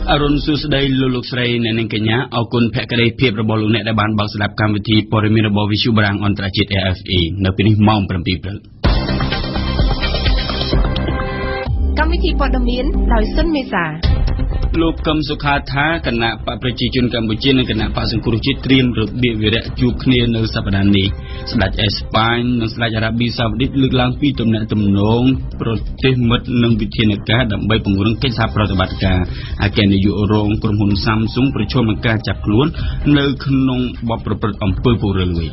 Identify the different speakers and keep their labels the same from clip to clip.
Speaker 1: អរុនសួស្ដីលោកស្រីអ្នកនាងកញ្ញាអរគុណភក្ដីភាពរបស់លោកអ្នកដែលបានបើកស្ដាប់កម្មវិធីព័ត៌មានរបស់ Visu បារាំងអន្តរជាតិ RFI នៅពេលនេះម៉ោង 7 ព្រឹក
Speaker 2: កម្មវិធីព័ត៌មានដោយសុនមេសា
Speaker 1: លោកកឹមសុខាថាគណៈបកប្រជាជនកម្ពុជានិងគណៈបកសង្គ្រោះជាតិត្រៀមរបៀបវិរៈជួបគ្នានៅសប្តាហ៍នេះស្ដេចអេស្ប៉ាញនិងស្ដេចអារ៉ាប៊ីសាអូឌីតលើកឡើងពីទំនាក់ទំនងប្រទេសមិត្តនិងវិធានការដើម្បីពង្រឹងកិច្ចសហប្រតិបត្តិការអគ្គនាយករងក្រុមហ៊ុន Samsung ប្រឈមនឹងការចាប់ខ្លួននៅក្នុងបទប្រព្រឹត្តអំពើពុករលួយ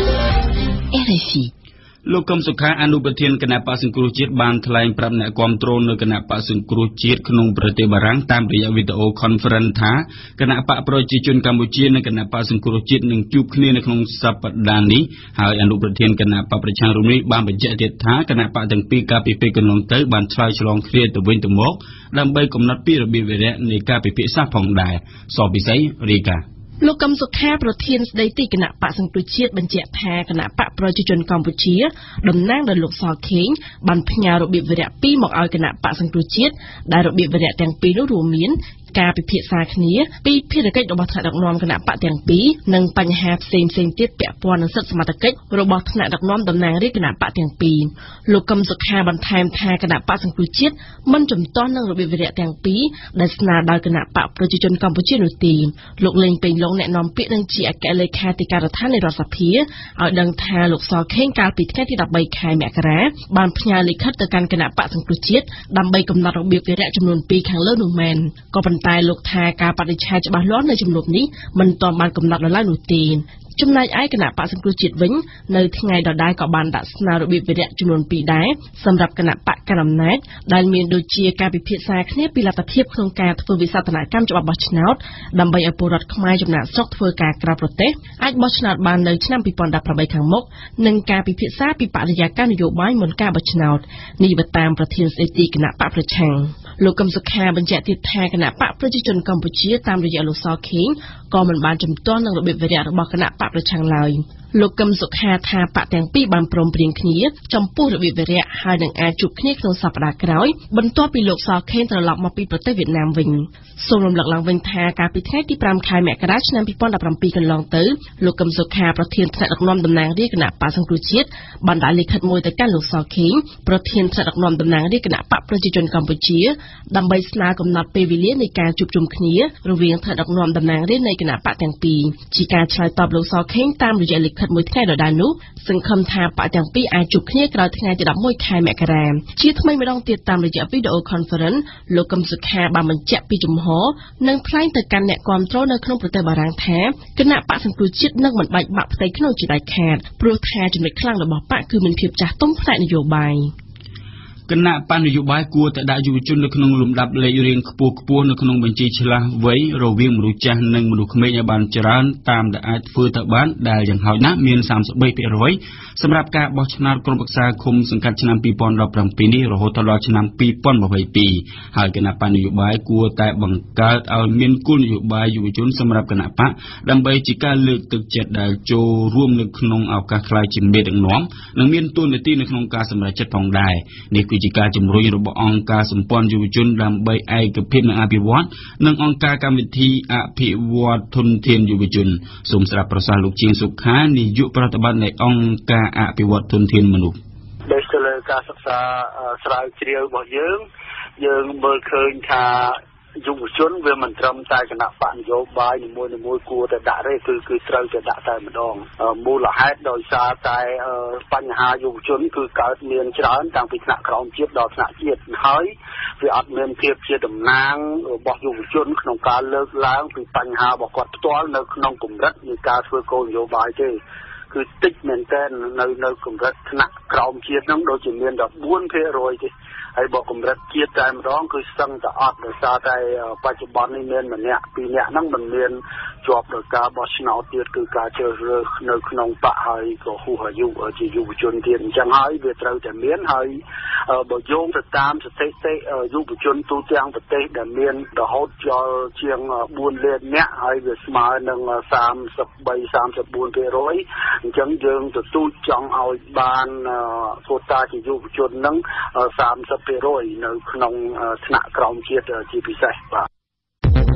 Speaker 2: RFI
Speaker 1: លោកកឹមសុខាអនុប្រធានគណៈបក្សសង្គ្រោះជាតិបានថ្លែងប្រាប់អ្នកគាំទ្រនៅគណៈបក្សសង្គ្រោះជាតិក្នុងប្រទេសបារាំងតាមរយៈវីដេអូ Conference ថាគណៈបកប្រជាជនកម្ពុជានិងគណៈបក្សសង្គ្រោះជាតិនឹងជួបគ្នានៅក្នុងសប្តាហ៍នេះហើយអនុប្រធានគណៈបកប្រឆាំងរូបនេះបានបញ្ជាក់ទៀតថាគណៈបកទាំងពីរកាលពីពេលកន្លងទៅបានឆ្លើយឆ្លងគ្នាទៅវិញទៅមកដើម្បីកំណត់ពីរបៀបវិរៈនៃការពិភាក្សាផងដែរសពិសីរីកា
Speaker 2: លោកកឹមសុខាប្រធានស្ដីទីគណៈបកសង្គ្រោះជាតិបញ្ជាក់ថាគណៈបកប្រជាជនកម្ពុជាតំណាងដោយលោកសខេងបានផ្ញើរបៀបវិរៈពីរមកឲ្យគណៈបកសង្គ្រោះជាតិដែលរបៀបវិរៈទាំងពីរនោះរួមមានការពិភាក្សាគ្នាពីភារកិច្ចរបស់ថ្នាក់ដឹកនាំគណៈបកទាំងពីរនិងបញ្ហាផ្សេងៗទៀតពាក់ព័ន្ធនឹងសិទ្ធិសមត្ថកិច្ចរបស់ថ្នាក់ដឹកនាំតំណាងរាស្ត្រគណៈបកទាំងពីរលោកកឹមសុខាបន្ថែមថាគណៈបកសង្គ្រោះជាតិមិនជំទាស់នឹងរបៀបវិរៈទាំងពីរដែលស្នើដោយគណៈបកប្រជាជនកម្ពុជានោះទេលោកលេងពេញឡុងអ្នកនាំពាក្យនឹងជាអគ្គលេខាធិការដ្ឋាននៃរដ្ឋសភាឲ្យដឹងថាលោកសខេងកាលពីថ្ងៃទី13ខែមករាបានផ្ញើលិខិតទៅកាន់គណៈបកសង្គ្រោះជាតិដើម្បីកំណត់របៀបវិរៈចំនួន2ខាងលើនោះមែនក៏ប៉ុន្តែលោកថាការបដិឆេទច្បាស់លាស់នៅជំនួបនេះមិនទាន់បានកំណត់នៅឡើយនោះទេចំណែកឯគណៈបក្សសង្គ្រោះជាតិវិញនៅថ្ងៃដដែលក៏បានដាក់ស្នើរបៀបវិរៈចំនួន2ដែរសម្រាប់គណៈបកកណ្ដាលអំណាចដែលមានដូចជាការពិភាក្សាគ្នាពីលទ្ធភាពក្នុងការធ្វើវិសោធនកម្មច្បាប់បោះឆ្នោតដើម្បីឲ្យពលរដ្ឋខ្មែរចំណាក់ស្រុកធ្វើការក្រៅប្រទេសអាចបោះឆ្នោតបាននៅឆ្នាំ2018ខាងមុខនិងការពិភាក្សាពីបរិយាកាសនយោបាយមុនការបោះឆ្នោតនេះបើតាមប្រធានស្ដីទីគណៈបកប្រឆាំងលោកកឹមសុខាបញ្ជាក់ទៀតថាគណៈបកប្រជាជនកម្ពុជាតាមរយៈលោកសខេងក៏មិនបានជំទាស់នឹងរបៀបវិរៈរបស់គណៈបកប្រឆាំងឡើយលោកកឹមសុខាថាបកទាំងពីរបានព្រមព្រៀងគ្នាចំពោះរបៀបវិរៈហើយនឹងអាចជួបគ្នាក្នុងសប្តាហ៍ក្រោយបន្ទាប់ពីលោកសខេងត្រឡប់មកពីប្រទេសវៀតណាមវិញសូមរំលឹកឡើងវិញថាកាលពីថ្ងៃទី5ខែមករាឆ្នាំ2017កន្លងទៅលោកកឹមសុខាប្រធានថ្នាក់ដឹកនាំតំណាងរាស្ត្រគណៈបកសង្គ្រោះជាតិបានដាក់លិខិតមួយទៅកាន់លោកសខេងប្រធានថ្នាក់ដឹកនាំតំណាងរាស្ត្រគណៈបកប្រជាជនកម្ពុជាដើម្បីស្នើកំណត់ពេលវេលានៃការជួបជុំគ្នារវាងថ្នាក់ដឹកនាំតំណាងរាស្ត្រនៃគណៈបកទាំងពីរជាការឆ្លើយតបលោកសខេងតាមរយៈលិខិតមួយថ្ងៃដដែលនោះសង្ឃឹមថាបកទាំងពីរអាចជួបគ្នាក្រោយថ្ងៃទី11ខែមករាជាថ្មីម្ដងទៀតតាមរយៈវីដេអូ Conference លោកកឹមសុខាបានបញ្ជាក់ពីជំហរនិងថ្លែងទៅកាន់អ្នកគាំទ្រនៅក្នុងប្រទេសបារាំងថាគណៈបកសង្គ្រោះជាតិនឹងមិនបែកបាក់ផ្ទៃក្នុងជាដាច់ខាតព្រោះថាចំណុចខ្លាំងរបស់បកគឺមានភាពចាស់ទុំផ្នែកនយោបាយ
Speaker 1: គណៈបញ្ញនយោបាយគួរតែដាក់យុវជននៅក្នុងលំដាប់លេខរៀងខ្ពស់នៅក្នុងបញ្ជីឆ្លាស់វ័យរវាងមនុស្សចាស់និងមនុស្សក្មេងឲ្យបានច្រើនតាមដែលអាចធ្វើទៅបានដែលយ៉ាងហោចណាស់មាន 33% សម្រាប់ការបោះឆ្នោតក្រុមប្រឹក្សាឃុំសង្កាត់ឆ្នាំ2017នេះរហូតដល់ឆ្នាំ2022ហើយគណៈបញ្ញនយោបាយគួរតែបង្កើតឲ្យមានគោលនយោបាយយុវជនសម្រាប់គណៈបកដើម្បីជាការលើកទឹកចិត្តដែលចូលរួមនៅក្នុងឱកាសខ្លាយជាមេដឹកនាំនិងមានតួនាទីនៅក្នុងការសម្រេចចិត្តផងដែរនេះគឺជាការជំរុញរបស់អង្គការសម្ព័ន្ធយុវជនដើម្បីឯកភាពនិងអភិវឌ្ឍនិងអង្គការកម្មវិធីអភិវឌ្ឍធនធានយុវជនសូមស្ដាប់ប្រសាសន៍លោកជាងសុខានាយកប្រតិបត្តិនៃអង្គការអភិវឌ្ឍធនធានមនុស្ស
Speaker 3: ដោយទៅលើការសិក្សាស្រាវជ្រាវរបស់យើងមើលឃើញថាយុវជនវាមិនត្រឹមតែគណៈបកនយោបាយនីមួយៗគួរតែដាក់ទេគឺត្រូវតែដាក់តែម្ដងមូលហេតុដោយសារតែបញ្ហាយុវជនគឺកើតមានច្រើនតាំងពីថ្នាក់ក្រោមជាតិដល់ថ្នាក់ជាតិហើយវាអត់មានភាពជាតំណាងរបស់យុវជនក្នុងការលើកឡើងពីបញ្ហារបស់គាត់ផ្ទាល់នៅក្នុងកម្រិតនៃការធ្វើគោលនយោបាយទេគឺតិចមែនទែននៅកម្រិតថ្នាក់ក្រោមជាតិហ្នឹងដូចជាមាន 14% ទេហើយបើកម្រិតជាតិតែម្ដងគឺសឹងតែអត់ដោយសារតែបច្ចុប្បន្ននេះមានម្នាក់ពីរនាក់ហ្នឹងមិនមានជាប់ដោយការបោះឆ្នោតទៀតគឺការជ្រើសរើសនៅក្នុងបកហើយក៏ហួសអាយុជាយុវជនទៀតអញ្ចឹងហើយវាត្រូវតែមានហើយបើយោងទៅតាមស្ថិតិយុវជនទូទាំងប្រទេសដែលមានរហូតដល់ជាង4លាននាក់ហើយវាស្មើនឹង33-34% អញ្ចឹងយើងទទូចចង់ឲ្យបានកូតាជាយុវជនហ្នឹង30% នៅក្នុងថ្នាក់ក្រោមជាតិជាពិសេសបាទ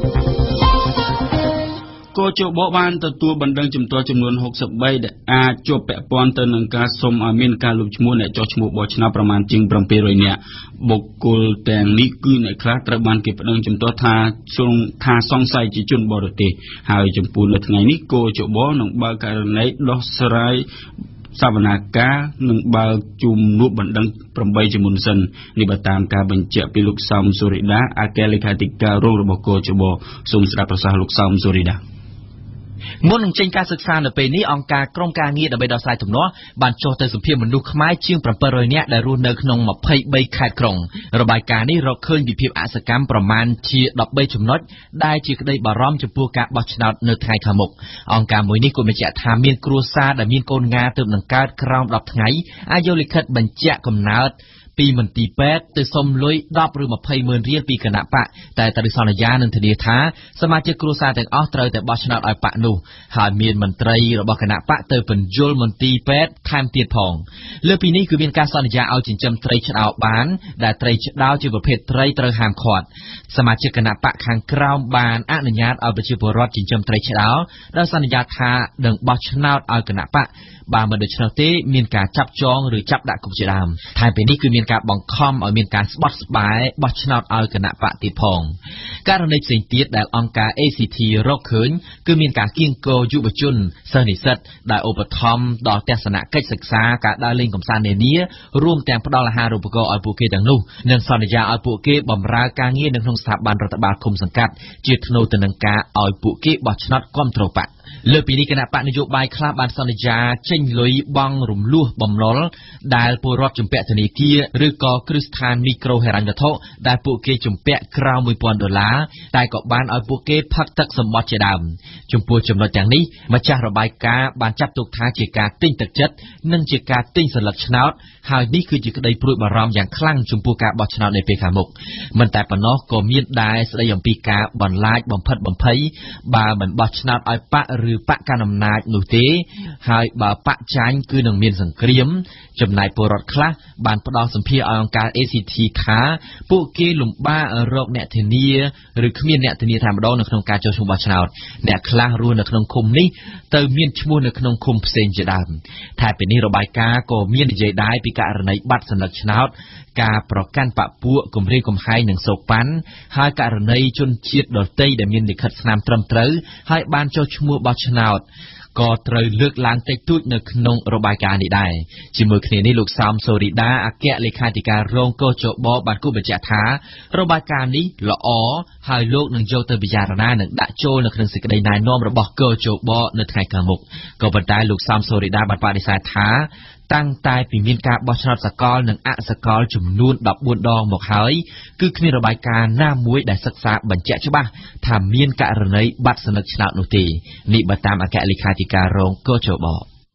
Speaker 1: ក៏ជបបានទទួលបណ្ដឹងជំទាស់ចំនួន63ដែលអាចជាប់ពាក់ព័ន្ធទៅនឹងការសុំឲ្យមានការលុបឈ្មោះអ្នកចុះឈ្មោះបោះឆ្នោតប្រមាណជាង700នាក់បុគ្គលទាំងនេះគឺអ្នកខ្លះត្រូវបានគេប្តឹងជំទាស់ថាសង្ស័យជាជនបរទេសហើយចំពោះនៅថ្ងៃនេះក៏ជបនឹងបើកករណីដោះស្រាយសវនាការនឹងបើកជំនួបបណ្ដឹង8ជាមុនសិននេះបើតាមការបញ្ជាក់ពីលោកសំសូរីដាអគ្គលេខាធិការរងរបស់កោជបសូមស្ដាប់ប្រសាសន៍លោកសំសូរីដា
Speaker 4: មុននឹងចេញការសិក្សានៅពេលនេះអង្គការក្រុមការងារដើម្បីដោះស្រាយទំនាស់បានចុះទៅសម្ភាសមនុស្សខ្មែរជាង700នាក់ដែលរស់នៅក្នុង23ខេត្តក្រុងរបាយការណ៍នេះរកឃើញពីភាពអសកម្មប្រមាណជា13ចំណុចដែលជាក្តីបារម្ភចំពោះការបោះឆ្នោតនៅថ្ងៃខាងមុខអង្គការមួយនេះក៏បញ្ជាក់ថាមានគ្រួសារដែលមានកូនងាទើបនឹងកើតក្រោម10ថ្ងៃអាចយកលិខិតបញ្ជាក់កំណើតពីមន្ទីរពេទ្យទៅសុំលុយ10ឬ20ម៉ឺនរៀលពីគណៈបកតែត្រូវសន្យានឹងធានាថាសមាជិកគ្រួសារទាំងអស់ត្រូវតែបោះឆ្នោតឲ្យបកនោះហើយមានមន្ត្រីរបស់គណៈបកទៅបញ្យលមន្ទីរពេទ្យថែមទៀតផងលើពីនេះគឺមានការសន្យាឲ្យចិញ្ចឹមត្រីឆ្ដោបានដែលត្រីឆ្ដោជាប្រភេទត្រីត្រូវហាមឃាត់សមាជិកគណៈបកខាងក្រោមបានអនុញ្ញាតឲ្យប្រជាពលរដ្ឋចិញ្ចឹមត្រីឆ្ដោដោយសន្យាថានឹងបោះឆ្នោតឲ្យគណៈបកបើមិនដូច្នោះទេមានការចាប់ចងឬចាប់ដាក់គុកជាដើមថែមពីនេះគឺមានការបង្ខំឲ្យមានការស្បត់ស្បាយបោះឆ្នោតឲ្យគណៈបកទៀតផងករណីផ្សេងទៀតដែលអង្គការ ACT រកឃើញគឺមានការគៀងគរយុវជនសិស្សនិស្សិតដែលឧបត្ថម្ភដល់ទស្សនកិច្ចសិក្សាការដើរលេងកម្សាន្តនានារួមទាំងផ្ដល់អាហារូបករណ៍ឲ្យពួកគេទាំងនោះនិងសន្យាឲ្យពួកគេបម្រើការងារនៅក្នុងស្ថាប័នរដ្ឋបាលឃុំសង្កាត់ជាថ្នូរទៅនឹងការឲ្យពួកគេបោះឆ្នោតគាំទ្របកលើពីនេះគណៈបកនយោបាយខ្លះបានសន្យាចេញលុយបង់រំលោះបំណុលដែលពលរដ្ឋជំពាក់ធនាគារឬក៏គ្រឹះស្ថានមីក្រូហិរញ្ញវត្ថុដែលពួកគេជំពាក់ក្រៅ$1000តែក៏បានឲ្យពួកគេផឹកទឹកសម្បត្តិជាដើមចំពោះចំណុចទាំងនេះម្ចាស់របាយការណ៍បានចាត់ទុកថាជាការទិញទឹកចិត្តនិងជាការទិញសន្លឹកឆ្នោតហើយនេះគឺជាក្តីព្រួយបារម្ភយ៉ាងខ្លាំងចំពោះការបោះឆ្នោតនៅពេលខាងមុខមិនតែប៉ុណ្ណោះក៏មានដែរស្តីអំពីការបន្លាចបំផិតបំភ័យបើមិនបោះឆ្នោតឲ្យបកឬបកកណ្ដាលអំណាចនោះទេហើយបើបកចាញ់គឺនឹងមានសង្គ្រាមចំណែកពលរដ្ឋខ្លះបានផ្ដល់សម្ភារឲ្យអង្គការ ACT ថាពួកគេលំបាករកអ្នកធានាឬគ្មានអ្នកធានាតែម្ដងនៅក្នុងការចុះឈ្មោះបោះឆ្នោតអ្នកខ្លះរស់នៅក្នុងឃុំនេះទៅមានឈ្មោះនៅក្នុងឃុំផ្សេងជាដើមតែពីនេះរបាយការណ៍ក៏មាននិយាយដែរពីករណីបាត់សន្លឹកឆ្នោតការប្រកាន់បពួកគម្រាមកំហែងនិងសោកប៉ាន់ហើយករណីជនជាតិដទៃដែលមានលិខិតស្នាមត្រឹមត្រូវហើយបានចុះឈ្មោះបោះឆ្នោតក៏ត្រូវលើកឡើងតិចតួចនៅក្នុងរបាយការណ៍នេះដែរជាមួយគ្នានេះលោកសំសូរីដាអគ្គលេខាធិការរងកោជបបានគូបញ្ជាក់ថារបាយការណ៍នេះល្អហើយលោកនឹងយកទៅពិចារណានិងដាក់ចូលនៅក្នុងសេចក្តីណែនាំរបស់កោជបនៅថ្ងៃខាងមុខក៏ប៉ុន្តែលោកសំសូរីដាបានបដិសេធថាតាំងតែពីមានការបោះឆ្នោតសកលនិងអសកលចំនួន14ដងមកហើយគឺគ្មានរបាយការណ៍ណាមួយដែលសិក្សាបញ្ជាក់ច្បាស់ថាមានករណីបាត់សន្លឹកឆ្នោតនោះទេនេះបើតាមអគ្គលេខាធិការរងកោជប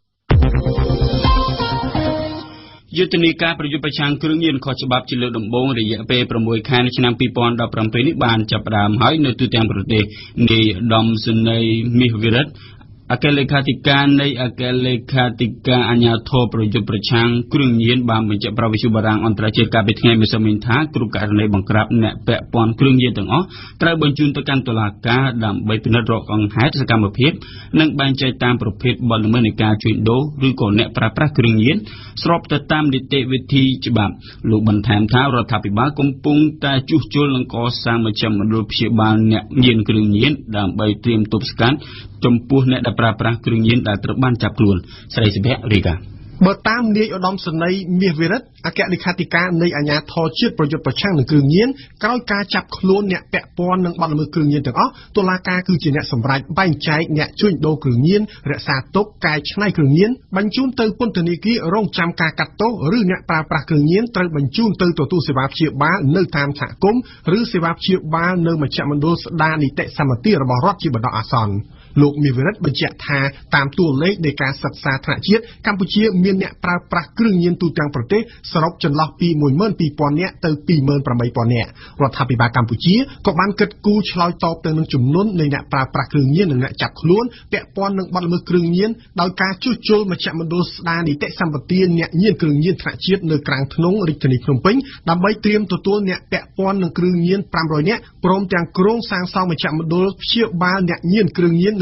Speaker 1: យុទ្ធនាការប្រយុទ្ធប្រឆាំងគ្រឿងញៀនខុសច្បាប់ជាលើកដំបូងរយៈពេល6ខែឆ្នាំ2017នេះបានចាប់ផ្ដើមហើយនៅទូទាំងប្រទេសនាយឧត្តមសេនីយ៍មាសវិរិទ្ធអគ្គលេខាធិការនៃអគ្គលេខាធិការអាជ្ញាធរប្រយុទ្ធប្រឆាំងគ្រឿងញៀនបានបញ្ជាក់ប្រាប់វិទ្យុបារាំងអន្តរជាតិកាលពីថ្ងៃម្សិលមិញថាគ្រប់ករណីបង្ក្រាបអ្នកពាក់ព័ន្ធគ្រឿងញៀនទាំងអស់ត្រូវបញ្ជូនទៅកាន់តុលាការដើម្បីពិនិត្យរកអង្គហេតុសកម្មភាពនិងបែងចែកតាមប្រភេទបទល្មើសនៃការជួញដូរឬក៏អ្នកប្រើប្រាស់គ្រឿងញៀនស្របទៅតាមនីតិវិធីច្បាប់លោកបន្ថែមថារដ្ឋាភិបាលកំពុងតែជួសជុលនិងកសាងមជ្ឈមណ្ឌលព្យាបាលអ្នកញៀនគ្រឿងញៀនដើម្បីត្រៀមទប់ស្កាត់ចំពោះអ្នកដែលប្រើប្រាស់គ្រឿងញៀនដែលត្រូវបានចាប់ខ្លួនស្រីសុភ័ក្ររាយការណ៍
Speaker 5: បើតាមនាយឧត្តមសេនីយ៍មាសវិរិទ្ធអគ្គលេខាធិការនៃអាជ្ញាធរជាតិប្រយុទ្ធប្រឆាំងនឹងគ្រឿងញៀនក្រោយការចាប់ខ្លួនអ្នកពាក់ព័ន្ធនឹងបទល្មើសគ្រឿងញៀនទាំងអស់តុលាការគឺជាអ្នកសម្រេចបែងចែកអ្នកជួញដូរគ្រឿងញៀនរក្សាទុកកែច្នៃគ្រឿងញៀនបញ្ជូនទៅពន្ធនាគាររងចាំការកាត់ទោសឬអ្នកប្រើប្រាស់គ្រឿងញៀនត្រូវបញ្ជូនទៅទទួលសេវាព្យាបាលនៅតាមសហគមន៍ឬសេវាព្យាបាលនៅមជ្ឈមណ្ឌលស្ដារនីតិសម្បទារបស់រដ្ឋជាបណ្ដោះអាសន្នលោកមាសវិរិទ្ធបញ្ជាក់ថាតាមតួលេខនៃការសិក្សាថ្នាក់ជាតិកម្ពុជាមានអ្នកប្រើប្រាស់គ្រឿងញៀនទូទាំងប្រទេសសរុបចន្លោះពី 12,000 នាក់ទៅ 28,000 នាក់រដ្ឋាភិបាលកម្ពុជាក៏បានគិតគូរឆ្លើយតបទៅនឹងចំនួននៃអ្នកប្រើប្រាស់គ្រឿងញៀននិងអ្នកចាប់ខ្លួនពាក់ព័ន្ធនឹងបទល្មើសគ្រឿងញៀនដោយការជួសជុលមជ្ឈមណ្ឌលស្ដារនីតិសម្បទាអ្នកញៀនគ្រឿងញៀនថ្នាក់ជាតិនៅក្រាំងធ្នងរាជធានីភ្នំពេញដើម្បីត្រៀមទទួលអ្នកពាក់ព័ន្ធនឹងគ្រឿងញៀន500នាក់ព្រមទាំងគ្រោងសាងសង់មជ្ឈមណ្ឌលព្យាបាលអ្នកញៀនគ្រឿងញៀននៅ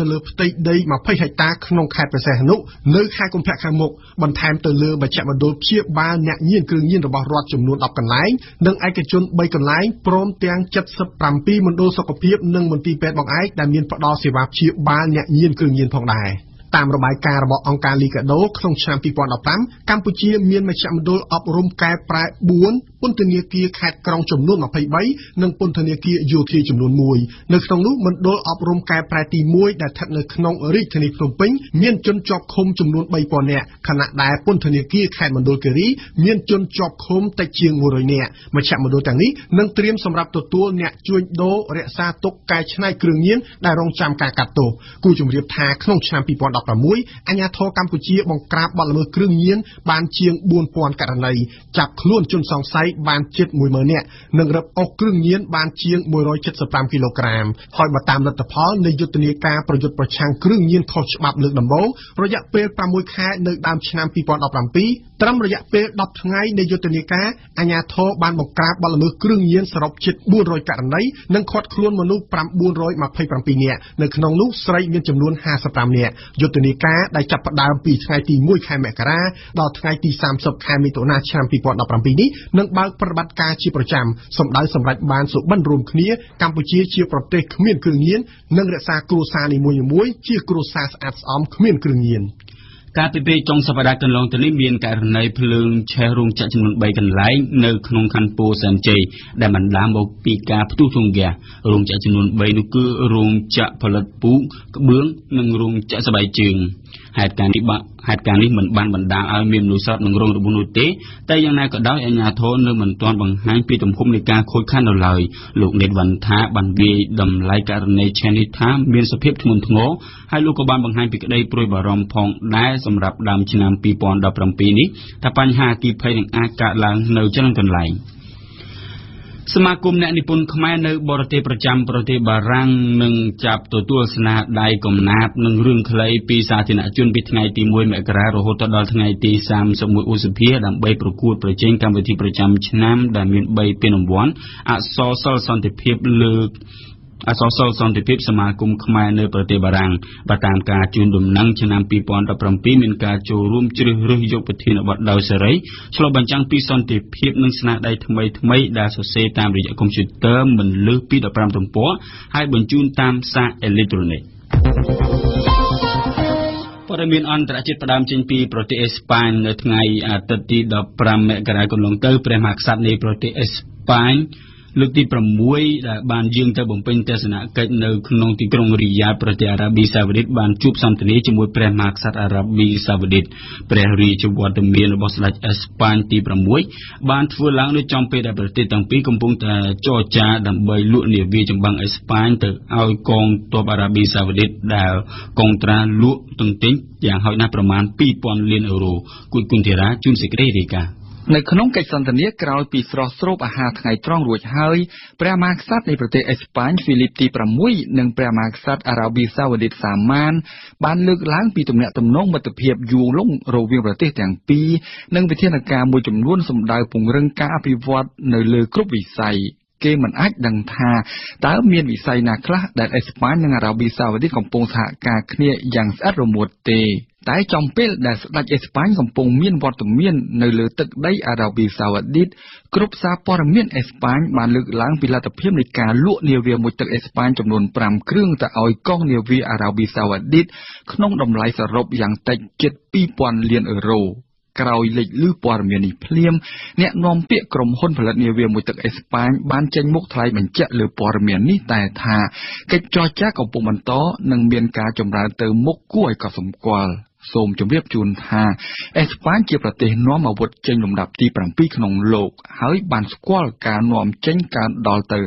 Speaker 5: លើផ្ទៃដី20ហិកតាក្នុងខេត្តព្រះសីហនុនៅខែកុម្ភៈខាងមុខបន្ថែមទៅលើមជ្ឈមណ្ឌលព្យាបាលអ្នកញៀនគ្រឿងញៀនរបស់រដ្ឋចំនួន10កន្លែងនិងឯកជន3កន្លែងព្រមទាំង77មណ្ឌលសុខភាពនិងមន្ទីរពេទ្យបង្អែកដែលមានផ្ដល់សេវាព្យាបាលអ្នកញៀនគ្រឿងញៀនផងដែរតាមរបាយការណ៍របស់អង្គការលីកាដូក្នុងឆ្នាំ2015កម្ពុជាមានមជ្ឈមណ្ឌលអប់រំកែប្រែ4ពន្ធនាគារខេត្តក្រុងចំនួន23និងពន្ធនាគារយោធាចំនួន1នៅក្នុងនោះមណ្ឌលអប់រំកែប្រែទី1ដែលស្ថិតនៅក្នុងរាជធានីភ្នំពេញមានជនជាប់ឃុំចំនួន3000នាក់ខណៈដែលពន្ធនាគារខេត្តមណ្ឌលគិរីមានជនជាប់ឃុំតិចជាង100នាក់មជ្ឈមណ្ឌលទាំងនេះនឹងត្រៀមសម្រាប់ទទួលអ្នកជួញដូររក្សាទុកកែច្នៃគ្រឿងញៀនដែលរងចាំការកាត់ទោសគូជំរាបថាក្នុងឆ្នាំ2016អាជ្ញាធរកម្ពុជាបង្ក្រាបបទល្មើសគ្រឿងញៀនបានជាង4000ករណីចាប់ខ្លួនជនសង្ស័យបានជិត10000នាក់និងរឹបអូសគ្រឿងញៀនបានជាង175គីឡូក្រាមហើយបើតាមលទ្ធផលនៃយុទ្ធនាការប្រយុទ្ធប្រឆាំងគ្រឿងញៀនខុសច្បាប់លើកដំបូងរយៈពេល6ខែនៅដើមឆ្នាំ2017ត្រឹមរយៈពេល10ថ្ងៃនៃយុទ្ធនាការអាជ្ញាធរបានបង្ក្រាបបទល្មើសគ្រឿងញៀនសរុបជិត400ករណីនិងឃាត់ខ្លួនមនុស្ស927នាក់នៅក្នុងនោះស្រីមានចំនួន55នាក់យុទ្ធនាការដែលចាប់ផ្ដើមពីថ្ងៃទី1ខែមករាដល់ថ្ងៃទី30ខែមិថុនាឆ្នាំ2017នេះនឹងបើកប្រតិបត្តិការជាប្រចាំសម្ដៅសម្រាប់បានសុបិនរួមគ្នាកម្ពុជាជាប្រទេសគ្មានគ្រឿងញៀននិងរក្សាគ្រួសារនីមួយៗជាគ្រួសារស្អាតស្អំគ្មានគ្រឿងញៀន
Speaker 1: ការពីពេលចុងសប្តាហ៍កន្លងទៅនេះមានករណីភ្លើងឆេះរោងចក្រចំនួន3កន្លែងនៅក្នុងខណ្ឌពោធិ៍សែនជ័យដែលបណ្ដាលមកពីការផ្ទុះធុងហ្គាសរោងចក្រចំនួន3នោះគឺរោងចក្រផលិតពូកក្បឿងនិងរោងចក្រស្បែកជើងហេតុការណ៍នេះមិនបានបណ្ដាលឲ្យមានមនុស្សស្លាប់និងរងរបួសនោះទេតែយ៉ាងណាក៏ដោយអាជ្ញាធរនៅមិនទាន់បង្ហាញពីទំហំនៃការខូចខាតនៅឡើយលោកនេតវណ្ណថាបានវាយតម្លៃករណីឆេះនេះថាមានសភាពធ្ងន់ធ្ងរហើយលោកក៏បានបង្ហាញពីក្តីព្រួយបារម្ភផងដែរសម្រាប់ដើមឆ្នាំ2017នេះថាបញ្ហាអគ្គិភ័យនឹងអាចកើតឡើងនៅច្រើនកន្លែងសមាគមអ្នកនិពន្ធខ្មែរនៅបរទេសប្រចាំប្រទេសបារាំងនឹងចាប់ទទួលស្នាដៃកំណាព្យនិងរឿងខ្លីពីសាធារណជនពីថ្ងៃទី1មករារហូតដល់ថ្ងៃទី31ឧសភាដើម្បីប្រកួតប្រជែងកម្មវិធីប្រចាំឆ្នាំដែលមាន3ពានរង្វាន់អក្សរសិល្ប៍សន្តិភាពលើកអសរសិល្ប៍សន្តិភាពសមាគមខ្មែរនៅប្រទេសបារាំងបើតាមការជូនដំណឹងឆ្នាំ2017មានការចូលរួមជ្រើសរើសយកប្រធានបទដោយសេរីឆ្លុះបញ្ចាំងពីសន្តិភាពនិងស្នាដៃថ្មីដែលសរសេរតាមរយៈកុំព្យូទ័រមិនលើសពី15ទំព័រហើយបញ្ជូនតាមសារអេឡិចត្រូនិកព័ត៌មានអន្តរជាតិផ្ដើមចេញពីប្រទេសអេស្ប៉ាញនៅថ្ងៃអាទិត្យទី15មករាកន្លងទៅព្រះមហាក្សត្រនៃប្រទេសអេស្ប៉ាញលើកទី6ដែលបានយាងទៅបំពេញទស្សនកិច្ចនៅក្នុងទីក្រុងរីយ៉ាដប្រទេសអារ៉ាប៊ីសាអូឌីតបានជួបសន្ទនាជាមួយព្រះមហាក្សត្រអារ៉ាប៊ីសាអូឌីតព្រះរាជវត្តមានរបស់ស្ដេចអេស្ប៉ាញទី6បានធ្វើឡើងនៅចំពេលដែលប្រទេសទាំងពីរកំពុងតែចរចាដើម្បីលក់នាវាចម្បាំងអេស្ប៉ាញទៅឲ្យកងទ័ពអារ៉ាប៊ីសាអូឌីតដែលកងត្រាលក់ទន្ទិញយ៉ាងហោចណាស់ប្រមាណ 2000 លានអឺរ៉ូគួយគុណធីរ៉ាជួនសេចក្តីរាយការណ៍
Speaker 6: នៅក្នុងកិច្ចសន្ទនាក្រោយពីស្រស់ស្រូបអាហារថ្ងៃត្រង់រួចហើយព្រះមហាក្សត្រនៃប្រទេសអេស្ប៉ាញហ្វីលីបទី6និងព្រះមហាក្សត្រអារ៉ាប៊ីសាអូឌីតសាម៉ានបានលើកឡើងពីទំនាក់ទំនងមិត្តភាពយូរលង់រវាងប្រទេសទាំងពីរនិងវិធានការមួយចំនួនសម្ដៅពង្រឹងការអភិវឌ្ឍនៅលើគ្រប់វិស័យគេមិនអាចដឹងថាតើមានវិស័យណាខ្លះដែលអេស្ប៉ាញនិងអារ៉ាប៊ីសាអូឌីតកំពុងសហការគ្នាយ៉ាងស្អិតរមួតទេតែចំពេលដែលស្ដេចអេស្ប៉ាញកំពុងមានវត្តមាននៅលើទឹកដីអារ៉ាប៊ីសាអូឌីតគ្រប់សារព័ត៌មានអេស្ប៉ាញបានលើកឡើងពីលទ្ធភាពនៃការលក់នាវាមួយទឹកអេស្ប៉ាញចំនួន5គ្រឿងទៅឲ្យកងនាវាអារ៉ាប៊ីសាអូឌីតក្នុងតម្លៃសរុបយ៉ាងតិចជិត 2000 លានអឺរ៉ូក្រោយលេចឮព័ត៌មាននេះភ្លាមអ្នកនាំពាក្យក្រុមហ៊ុនផលិតនាវាមួយទឹកអេស្ប៉ាញបានចេញមុខថ្លែងបញ្ជាក់លើព័ត៌មាននេះតែថាកិច្ចចរចាកំពុងបន្តនិងមានការចម្រើនទៅមុខគួរឲ្យកត់សម្គាល់សូមជម្រាបជូនថាអេស្ប៉ាញជាប្រទេសនាំអាវុធចេញលំដាប់ទី7ក្នុងលោកហើយបានស្គាល់ការនាំចេញកើនដល់ទៅ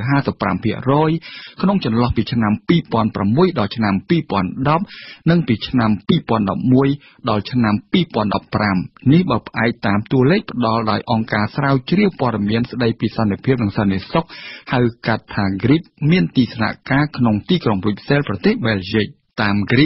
Speaker 6: 55% ក្នុងចន្លោះពីឆ្នាំ2006ដល់ឆ្នាំ2010និងពីឆ្នាំ2011ដល់ឆ្នាំ2015នេះបើផ្អែកតាមតួលេខផ្ដល់ដោយអង្គការស្រាវជ្រាវព័ត៌មានស្ដីពីសន្តិភាពនិងសន្តិសុខហៅកាត់ថា GRIP មានទីស្នាក់ការក្នុងទីក្រុង Brussels ប្រទេស Belgium តាម GRIP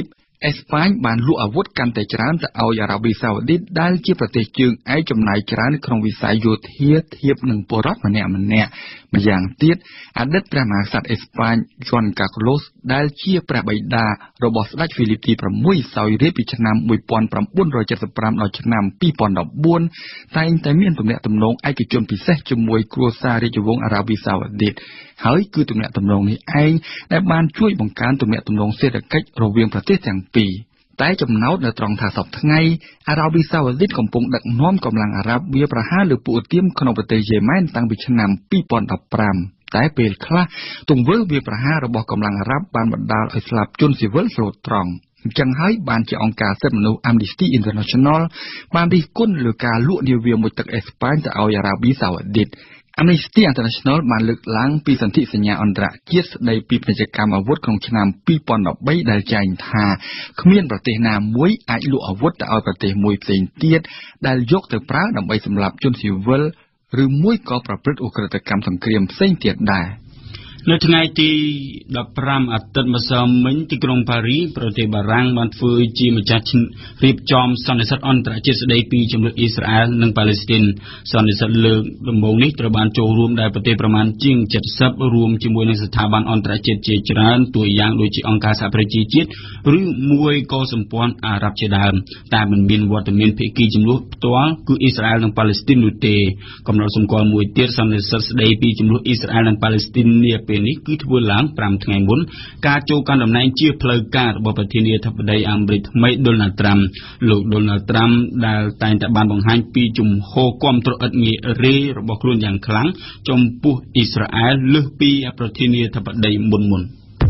Speaker 6: អេស្ប៉ាញបានលក់អាវុធកាន់តែច្រើនទៅឲ្យអារ៉ាប៊ីសាអូឌីតដែលជាប្រទេសជើងឯកចំណាយច្រើនក្នុងវិស័យយោធាធៀបនឹងពលរដ្ឋម្នាក់ម្យ៉ាងទៀតអតីតព្រះមហាក្សត្រអេស្ប៉ាញយួនកាក្លូសដែលជាព្រះបិតារបស់ស្ដេចហ្វីលីបទី6សោយរាជ្យពីឆ្នាំ1975ដល់ឆ្នាំ2014តែងតែមានទំនាក់ទំនងឯកជនពិសេសជាមួយគ្រួសាររាជវង្សអារ៉ាប៊ីសាអូឌីតហើយគឺទំនាក់ទំនងនេះឯងដែលបានជួយបង្កើនទំនាក់ទំនងសេដ្ឋកិច្ចរវាងប្រទេសទាំងពីរតែចំណោទនៅត្រង់ថាសប្តាហ៍ថ្ងៃអារ៉ាប៊ីសាអូឌីតកំពុងដឹកនាំកម្លាំងអារ៉ាប់វាប្រហារលើពួកឧទាមក្នុងប្រទេសយេម៉ែនតាំងពីឆ្នាំ2015តែពេលខ្លះទង្វើវាប្រហាររបស់កម្លាំងអារ៉ាប់បានបណ្ដាលឲ្យស្លាប់ជនស៊ីវិលស្លូតត្រង់អញ្ចឹងហើយបានជាអង្គការសិទ្ធិមនុស្ស Amnesty International បានរិះគន់លើការលក់នាវាមុជទឹកអេស្ប៉ាញទៅឲ្យអារ៉ាប៊ីសាអូឌីតAmnesty International បានលើកឡើងពីសន្ធិសញ្ញាអន្តរជាតិស្តីពីពាណិជ្ជកម្មអាវុធក្នុងឆ្នាំ2013ដែលចែងថាគ្មានប្រទេសណាមួយអាចលក់អាវុធទៅឲ្យប្រទេសមួយផ្សេងទៀតដែលយកទៅប្រើដើម្បីសម្លាប់ជនស៊ីវិលឬមួយក៏ប្រព្រឹត្តឧក្រិដ្ឋកម្មសង្គ្រាមផ្សេងទៀតដែរ
Speaker 1: នៅថ្ងៃទី15អាទិត្យម្សិលមិញទីក្រុងប៉ារីប្រទេសបារាំងបានធ្វើជាម្ចាស់រៀបចំសន្និសីទអន្តរជាតិស្តីពីជម្លោះអ៊ីស្រាអែលនិងប៉ាឡេស្ទីនសន្និសីទលើកដំបូងនេះត្រូវបានចូលរួមដោយប្រទេសប្រមាណជាង70រួមជាមួយនឹងស្ថាប័នអន្តរជាតិជាច្រើនតួយ៉ាងដូចជាអង្គការសហប្រជាជាតិឬមួយក៏សម្ព័ន្ធអារ៉ាប់ជាដើមតែមិនមានវត្តមានភាគីជម្លោះផ្ទាល់គឺអ៊ីស្រាអែលនិងប៉ាឡេស្ទីននោះទេកំណត់សម្គាល់មួយទៀតសន្និសីទស្តីពីជម្លោះអ៊ីស្រាអែលនិងប៉ាឡេស្ទីននេះគឺធ្វើឡើង5ថ្ងៃមុនការចូលកាន់តំណែងជាផ្លូវការរបស់ប្រធានាធិបតីអាមេរិកថ្មី Donald Trump លោក Donald Trump ដែលតែងតែបានបង្ហាញពីជំហរគាំទ្រឥតងាករេរបស់ខ្លួនយ៉ាងខ្លាំងចំពោះអ៊ីស្រាអែលលើសពីប្រធានាធិបតីមុន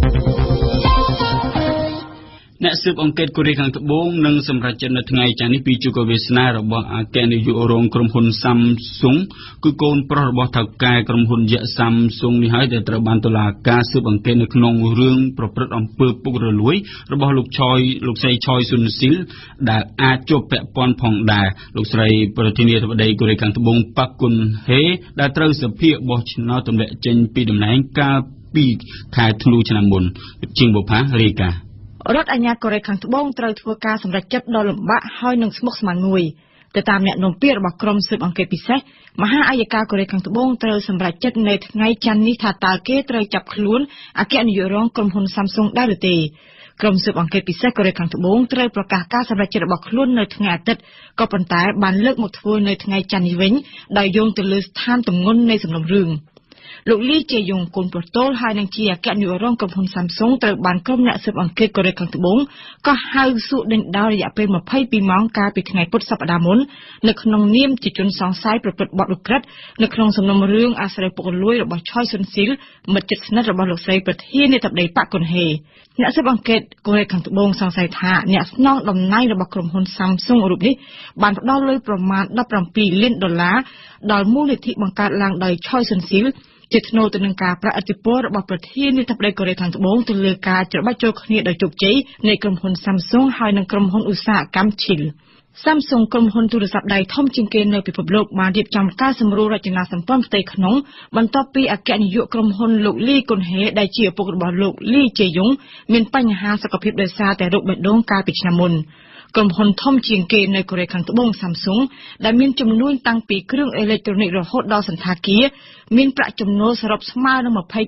Speaker 1: អ្នកស៊ើបអង្កេតកូរ៉េខាងត្បូងនឹងសម្រេចចិត្តនៅថ្ងៃច័ន្ទនេះពីជោគវាសនារបស់អគ្គនាយករងក្រុមហ៊ុន Samsung គឺកូនប្រុសរបស់ថៅកែក្រុមហ៊ុនយក្ស Samsung នេះហើយដែលត្រូវបានតុលាការស៊ើបអង្កេតនៅក្នុងរឿងប្រព្រឹត្តអំពើពុករលួយរបស់លោកស្រីឆយស៊ុនស៊ីលដែលអាចជាប់ពាក់ព័ន្ធផងដែរលោកស្រីប្រធានាធិបតីកូរ៉េខាងត្បូងប៉ាក់គុនហេដែលត្រូវសភាបោះឆ្នោតទម្លាក់ចេញពីតំណែងកាលពីខែធ្នូឆ្នាំមុនជាងបុផារាយការណ៍
Speaker 2: រដ្ឋអាជ្ញាកូរ៉េខាងត្បូងត្រូវធ្វើការសម្រេចចិត្តដ៏លំបាកហើយនឹងស្មុគស្មាញមួយទៅតាមអ្នកនាំពាក្យរបស់ក្រុមស៊ើបអង្កេតពិសេសមហាអัยការកូរ៉េខាងត្បូងត្រូវសម្រេចចិត្តនៅថ្ងៃច័ន្ទនេះថាតើគេត្រូវចាប់ខ្លួនអគ្គនាយករងក្រុមហ៊ុន Samsung ដែរឬទេក្រុមស៊ើបអង្កេតពិសេសកូរ៉េខាងត្បូងត្រូវប្រកាសការសម្រេចចិត្តរបស់ខ្លួននៅថ្ងៃអាទិត្យក៏ប៉ុន្តែបានលើកមកធ្វើនៅថ្ងៃច័ន្ទនេះវិញដោយយោងទៅលើស្ថានទម្ងន់នៃសំណុំរឿងលោកលីជាយងកូនប្រទល់ហើយនឹងជាអគ្គនាយករងក្រុមហ៊ុន Samsung ត្រូវបានក្រុមអ្នកស៊ើបអង្កេតកូរ៉េខាងត្បូងក៏ហៅសួរដេញដោលរយៈពេល22ម៉ោងកាលពីថ្ងៃពុធសប្តាហ៍មុននៅក្នុងនាមជាជនសង្ស័យប្រព្រឹត្តបទឧក្រិដ្ឋនៅក្នុងសំណុំរឿងអាស្រ័យពុករលួយរបស់ឆយស៊ុនស៊ីលមិត្តជិតស្និទ្ធរបស់លោកស្រីប្រធានាធិបតីប៉ាក់គុនហេអ្នកស៊ើបអង្កេតកូរ៉េខាងត្បូងសង្ស័យថាអ្នកស្នងតំណែងរបស់ក្រុមហ៊ុន Samsung រូបនេះបានផ្ដល់លុយប្រមាណ$17 លានដល់មូលនិធិបង្កើតឡើងដោយឆយស៊ុនស៊ីលជាថ្នូរទៅនឹងការប្រតិឥទ្ធិរបស់ប្រធានាធិបតីកូរ៉េខាងត្បូងទៅលើការច្របាច់ចូលគ្នាដោយជោគជ័យនៃក្រុមហ៊ុន Samsung ហើយនិងក្រុមហ៊ុនឧស្សាហកម្ម Chil Samsung ក្រុមហ៊ុនទូរស័ព្ទដៃធំជាងគេនៅពិភពលោកបានរៀបចំការសម្រួលរចនាសម្ព័ន្ធផ្ទៃក្នុងបន្ទាប់ពីអគ្គនាយកក្រុមហ៊ុនលោកលីគុនហេដែលជាឪពុករបស់លោកលីជាយុងមានបញ្ហាសុខភាពដោយសារតែរោគបេះដូងកាលពីឆ្នាំមុនក្រុមហ៊ុនធំជាងគេនៅកូរ៉េខាងត្បូង Samsung ដែលមានចំនួនតាំងពីគ្រឿងអេឡិចត្រូនិករហូតដល់សណ្ឋាគារមានប្រាក់ចំណូលសរុបស្មើនឹង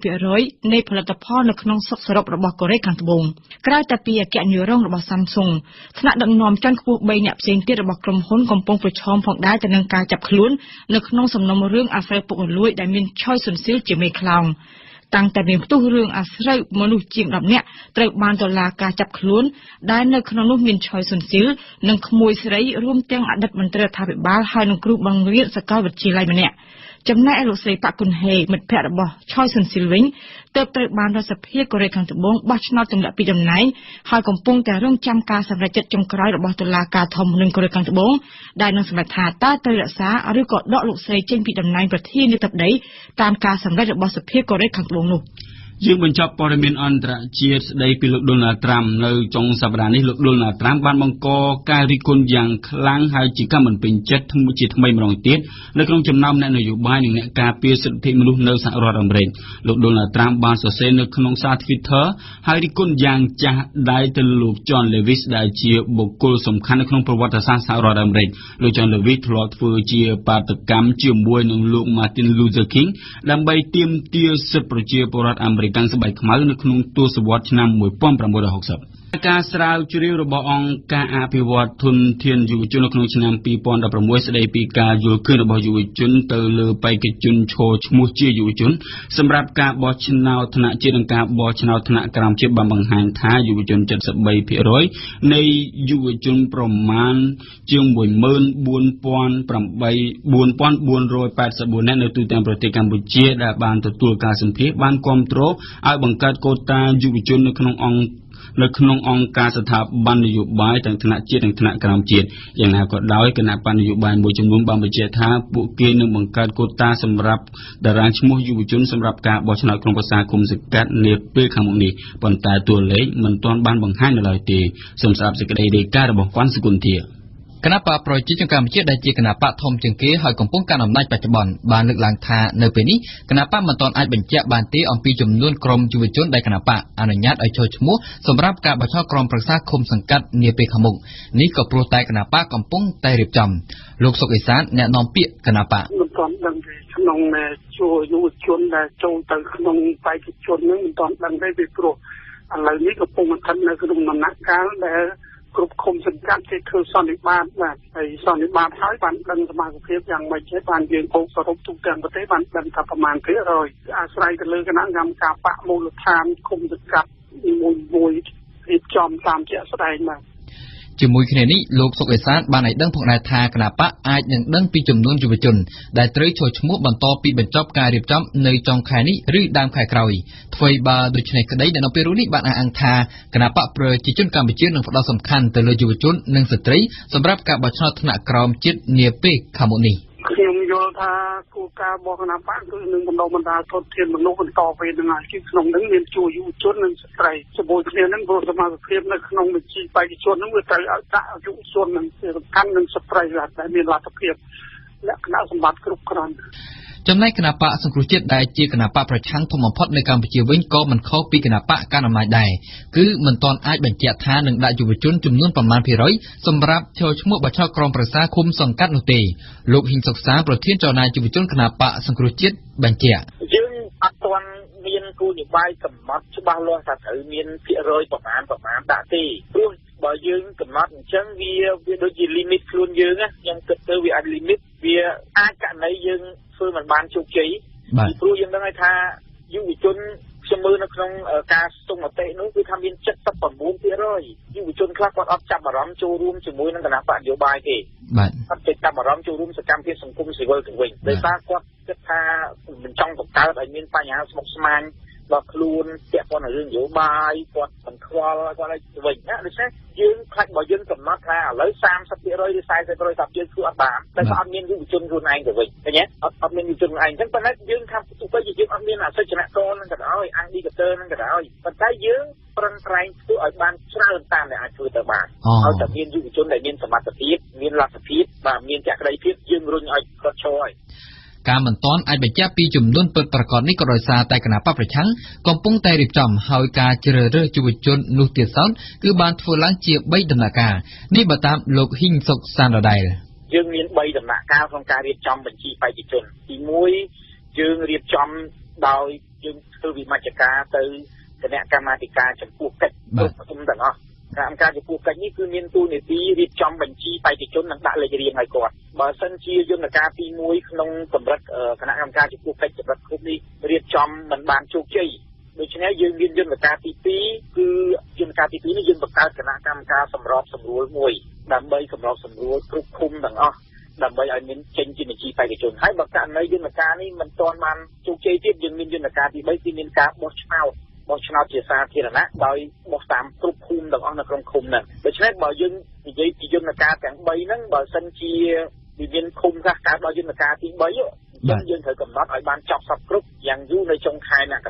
Speaker 2: 20% នៃផលិតផលនៅក្នុងស្រុកសរុបរបស់កូរ៉េខាងត្បូងក្រៅតែពីអគ្គនាយករងរបស់ Samsung ថ្នាក់ដឹកនាំជាន់ខ្ពស់3អ្នកផ្សេងទៀតរបស់ក្រុមហ៊ុនកំពុងប្រឈមផងដែរទៅនឹងការចាប់ខ្លួននៅក្នុងសំណុំរឿងអាស្រ័យពុករលួយដែលមានឆយស៊ុនស៊ីលជាមេខ្លោងតាំងតែមានផ្ទុះរឿងអាស្រូវមនុស្សជាង10នាក់ត្រូវបានតុលាការចាប់ខ្លួនដែលនៅក្នុងនោះមានឆយស៊ុនស៊ីលនិងក្មួយស្រីរួមទាំងអតីតមន្ត្រីរដ្ឋាភិបាលហើយនិងគ្រូបង្រៀនសាកលវិទ្យាល័យម្នាក់ចំណែកលោកស្រីប៉ាក់គុនហេមិត្តភក្តិរបស់ឆយស៊ុនស៊ីលវិញទើបត្រូវបានរដ្ឋសភាកូរ៉េខាងត្បូងបោះឆ្នោតទម្លាក់ពីតំណែងហើយកំពុងតែរងចាំការសម្រេចចិត្តចុងក្រោយរបស់តុលាការធំនឹងកូរ៉េខាងត្បូងដែលនឹងសម្រេចថាតើត្រូវរក្សាឬក៏ដកលោកស្រីចេញពីតំណែងប្រធានាធិបតីតាមការសម្រេចរបស់សភាកូរ៉េខាងត្បូងនោះ
Speaker 1: យើងបញ្ចប់ព័ត៌មានអន្តរជាតិស្ដីពីលោកដូណាល់ត្រាំនៅចុងសប្តាហ៍នេះលោកដូណាល់ត្រាំបានបង្កការរិះគន់យ៉ាងខ្លាំងហើយជាការមិនពេញចិត្តជាថ្មីម្ដងទៀតនៅក្នុងចំណោមអ្នកនយោបាយនិងអ្នកការពារសិទ្ធិមនុស្សនៅសហរដ្ឋអាមេរិកលោកដូណាល់ត្រាំបានសរសេរនៅក្នុងសារ Twitter ហើយរិះគន់យ៉ាងចាស់ដៃទៅលោក John Lewis ដែលជាបុគ្គលសំខាន់នៅក្នុងប្រវត្តិសាស្ត្រសហរដ្ឋអាមេរិកលោក John Lewis ធ្លាប់ធ្វើជាបាតកម្មជាមួយនឹងលោក Martin Luther King ដើម្បីទាមទារសិទ្ធិប្រជាពលរដ្ឋអាមេរិកស្បែកខ្មៅនៅក្នុងទសវត្សរ៍ឆ្នាំ1960ការស្រាវជ្រាវរបស់អង្គការអភិវឌ្ឍធនធានយុវជននៅក្នុងឆ្នាំ2016ស្ដីពីការយល់ឃើញរបស់យុវជនទៅលើបេក្ខជនឈរឈ្មោះជាយុវជនសម្រាប់ការបោះឆ្នោតថ្នាក់ជាតិនិងការបោះឆ្នោតថ្នាក់ក្រោមជាតិបានបង្ហាញថាយុវជន 73% នៃយុវជនប្រមាណជាង 14,484 នាក់នៅទូទាំងប្រទេសកម្ពុជាដែលបានទទួលការសម្ភាសន៍បានគាំទ្រឲ្យបង្កើតកូតាយុវជននៅក្នុងអង្គការស្ថាប័ននយោបាយទាំងថ្នាក់ជាតិនិងថ្នាក់ក្រោមជាតិយ៉ាងណាក៏ដោយគណៈបញ្ញនយោបាយមួយចំនួនបានបញ្ជាក់ថាពួកគេនឹងបង្កើតកូតាសម្រាប់តារាងឈ្មោះយុវជនសម្រាប់ការបោះឆ្នោតក្នុងប្រសាគុំសង្កាត់នាពេលខាងមុខនេះប៉ុន្តែតួលេខមិនទាន់បានបង្ហាញនៅឡើយទេសូមស្ដាប់សេចក្តីរាយការណ៍របស់វ៉ាន់សុគន្ធាគណៈបកប្រជាជនកម្ពុជាដែលជាគណៈបកធំជាងគេហើយកំពុងកាន់អំណាចបច្ចុប្បន្នបានលើកឡើងថានៅពេលនេះគណៈបកមិនទាន់អាចបញ្ជាក់បានទេអំពីចំនួនក្រុមយុវជនដែលគណៈបកអនុញ្ញាតឲ្យចូលឈ្មោះសម្រាប់ការបោះឆ្នោតក្រុមប្រឹក្សាឃុំសង្កាត់នាពេលខាងមុខនេះក៏ព្រោះតែគណៈបកកំពុងតែរៀបចំលោកសុកអេសានអ្នកនាំពាក្យគណៈបក
Speaker 3: មិនទាន់ដឹងទេក្នុងជួយយុវជនដែលចូលទៅក្នុងបេក្ខជននឹងមិនទាន់ដឹងទេពីព្រោះឥឡូវនេះកំពុងស្ថិតនៅក្នុងដំណាក់កាលដែលគ្រប់ឃុំសង្កាត់គេធ្វើសន្និបាតបាទហើយសន្និបាតហើយបានដឹងសមាជិកភាពយ៉ាងម៉េចទេបានយើងបូកសរុបទូទាំងប្រទេសបានដឹងថាប្រមាណភាគរយអាស្រ័យទៅលើគណៈកម្មការបកមូលដ្ឋានឃុំសង្កាត់មួយរៀបចំតាមជាក់ស្ដែងបាទ
Speaker 4: ជាមួយគ្នានេះលោកសុកអេសានបានឲ្យដឹងផងដែរថាគណៈបកអាចនឹងដឹងពីចំនួនយុវជនដែលត្រូវចូលឈ្មោះបន្តពីបញ្ចប់ការរៀបចំនៅចុងខែនេះឬដើមខែក្រោយអ្វីបើដូច្នេះក្តីនៅពេលនេះបានអះអាងថាគណៈបកប្រជាជនកម្ពុជានឹងផ្ដោតសំខាន់ទៅលើយុវជននិងស្ត្រីសម្រាប់ការបោះឆ្នោតថ្នាក់ក្រោមជាតិនាពេលខាងមុខនេះ
Speaker 3: ខ្ញុំយល់ថាគោលការណ៍របស់គណៈបកគឺនឹងបណ្ដុះបណ្ដាលធនធានមនុស្សបន្តវេននឹងហើយគឺក្នុងនឹងមានជួយយុវជននិងស្ត្រីជាមួយគ្នានឹងព្រោះសមាជិកភាពនៅក្នុងបញ្ជីបេក្ខជននឹងវាត្រូវឲ្យដាក់យុវជននិងសំខាន់និងស្ត្រីដែលមានលទ្ធភាពលក្ខណៈសម្បត្តិគ្រប់គ្រាន់
Speaker 4: ចំណែកគណៈបកសង្គ្រោះជាតិដែលជាគណៈបកប្រឆាំងធំបំផុតនៅកម្ពុជាវិញក៏មិនខុសពីគណៈបកកណ្ដាលអំណាចដែរគឺមិនទាន់អាចបញ្ជាក់ថានឹងដាក់យុវជនចំនួនប៉ុន្មានភាគរយសម្រាប់ចូលឈ្មោះបោះឆ្នោតក្រុមប្រឹក្សាឃុំសង្កាត់នោះទេលោកហ៊ីងសុកសាប្រធានចលនាយុវជនគណៈបកសង្គ្រោះជាតិបញ្ជាក់
Speaker 7: យើងអត់ទាន់មានគោលនយោបាយកំណត់ច្បាស់លាស់ថាត្រូវមានភាគរយប្រមាណដាក់ទេព្រោះបើយើងកំណត់អញ្ចឹងវាដូចជា limit ខ្លួនយើងណាខ្ញុំគិតទៅវាអាច limit វាអាចករណីយើងធ្វើមិនបានជោគជ័យពីព្រោះយើងដឹងហើយថាយុវជនខ្ញុំមើលនៅក្នុងការស្ទង់មតិនោះគឺថាមាន 79% យុវជនខ្លះគាត់អត់ចាប់អារម្មណ៍ចូលរួមជាមួយនឹងគណៈបកនយោបាយទេ
Speaker 4: បាទ
Speaker 7: អត់ចាប់អារម្មណ៍ចូលរួមសកម្មភាពសង្គមស៊ីវិលទៅវិញដោយសារគាត់គិតថាមិនចង់បង្កើតឲ្យមានបញ្ហាស្មុគស្មាញដល់ខ្លួនពាក់ព័ន្ធនឹងរឿងនយោបាយគាត់មិនខ្វល់គាត់ឲ្យវិញណាដូច្នេះយើងខ្លាចបើយើងកំណត់ថាឥឡូវ 30% ឬ 40% ថាយើងធ្វើអត់បានតែអត់មានយុវជនខ្លួនឯងទៅវិញឃើញទេអត់មានយុវជនខ្លួនឯងអញ្ចឹងប៉ុន្តែយើងថាទោះបីជាយើងអត់មានអសិទ្ធិជនករនឹងក៏ដោយអាំងឌីកាទ័រនឹងក៏ដោយប៉ុន្តែយើងប្រឹងប្រែងធ្វើឲ្យបានច្រើនតាមដែលអាចធ្វើទៅបានឲ្យតែមានយុវជនដែលមានសមត្ថភាពមានលទ្ធភាពបាទមានចក្ដីភាពយើងរុញឲ្យគាត់ឈរឲ្យ
Speaker 4: ការមិនទាន់អាចបញ្ជាក់ពីចំនួនពិតប្រាកដនេះក៏ដោយសារតែគណៈបកប្រឆាំងកំពុងតែរៀបចំហើយការជ្រើសរើសយុវជននោះទៀតសោតគឺបានធ្វើឡើងជា3ដំណាក់កាលនេះបើតាមលោកហ៊ីងសុកសានដដែល
Speaker 7: យើងមាន3ដំណាក់កាលក្នុងការរៀបចំបញ្ជីបេក្ខជនទី1យើងរៀបចំដោយយើងធ្វើវិមជ្ឈការទៅគណៈកម្មាធិការចំពោះកិច្ចគ្រប់ក្រុមទាំងអស់គណៈកម្មការចំពោះកិច្ចនេះគឺមានតួនាទីរៀបចំបញ្ជីបេក្ខជននិងដាក់លេខរៀងឲ្យគាត់បើសិនជាយន្តការទី1ក្នុងកម្រិតគណៈកម្មការចំពោះកិច្ចកម្រិតគ្រប់នេះរៀបចំមិនបានជោគជ័យដូច្នេះយើងមានយន្តការទី2គឺយន្តការទី2នេះយើងបង្កើតគណៈកម្មការសម្របសម្រួលមួយដើម្បីសម្របសម្រួលគ្រប់ឃុំទាំងអស់ដើម្បីឲ្យមានចេញជាបញ្ជីបេក្ខជនហើយបើករណីយន្តការនេះមិនទាន់បានជោគជ័យទៀតយើងមានយន្តការទី3គឺមានការបោះឆ្នោតជាសាធារណៈដោយបោះតាមគ្រប់ភូមិទាំងអស់នៅក្នុងឃុំហ្នឹងដូច្នេះបើយើងនិយាយពីយន្តការទាំង3ហ្នឹងបើសិនជាមានឃុំខ្លះកើតដល់យន្តការទី3យើងត្រូវកំណត់ឲ្យបានចប់សពគ្រប់យ៉ាងយូរនៅចុងខែមករា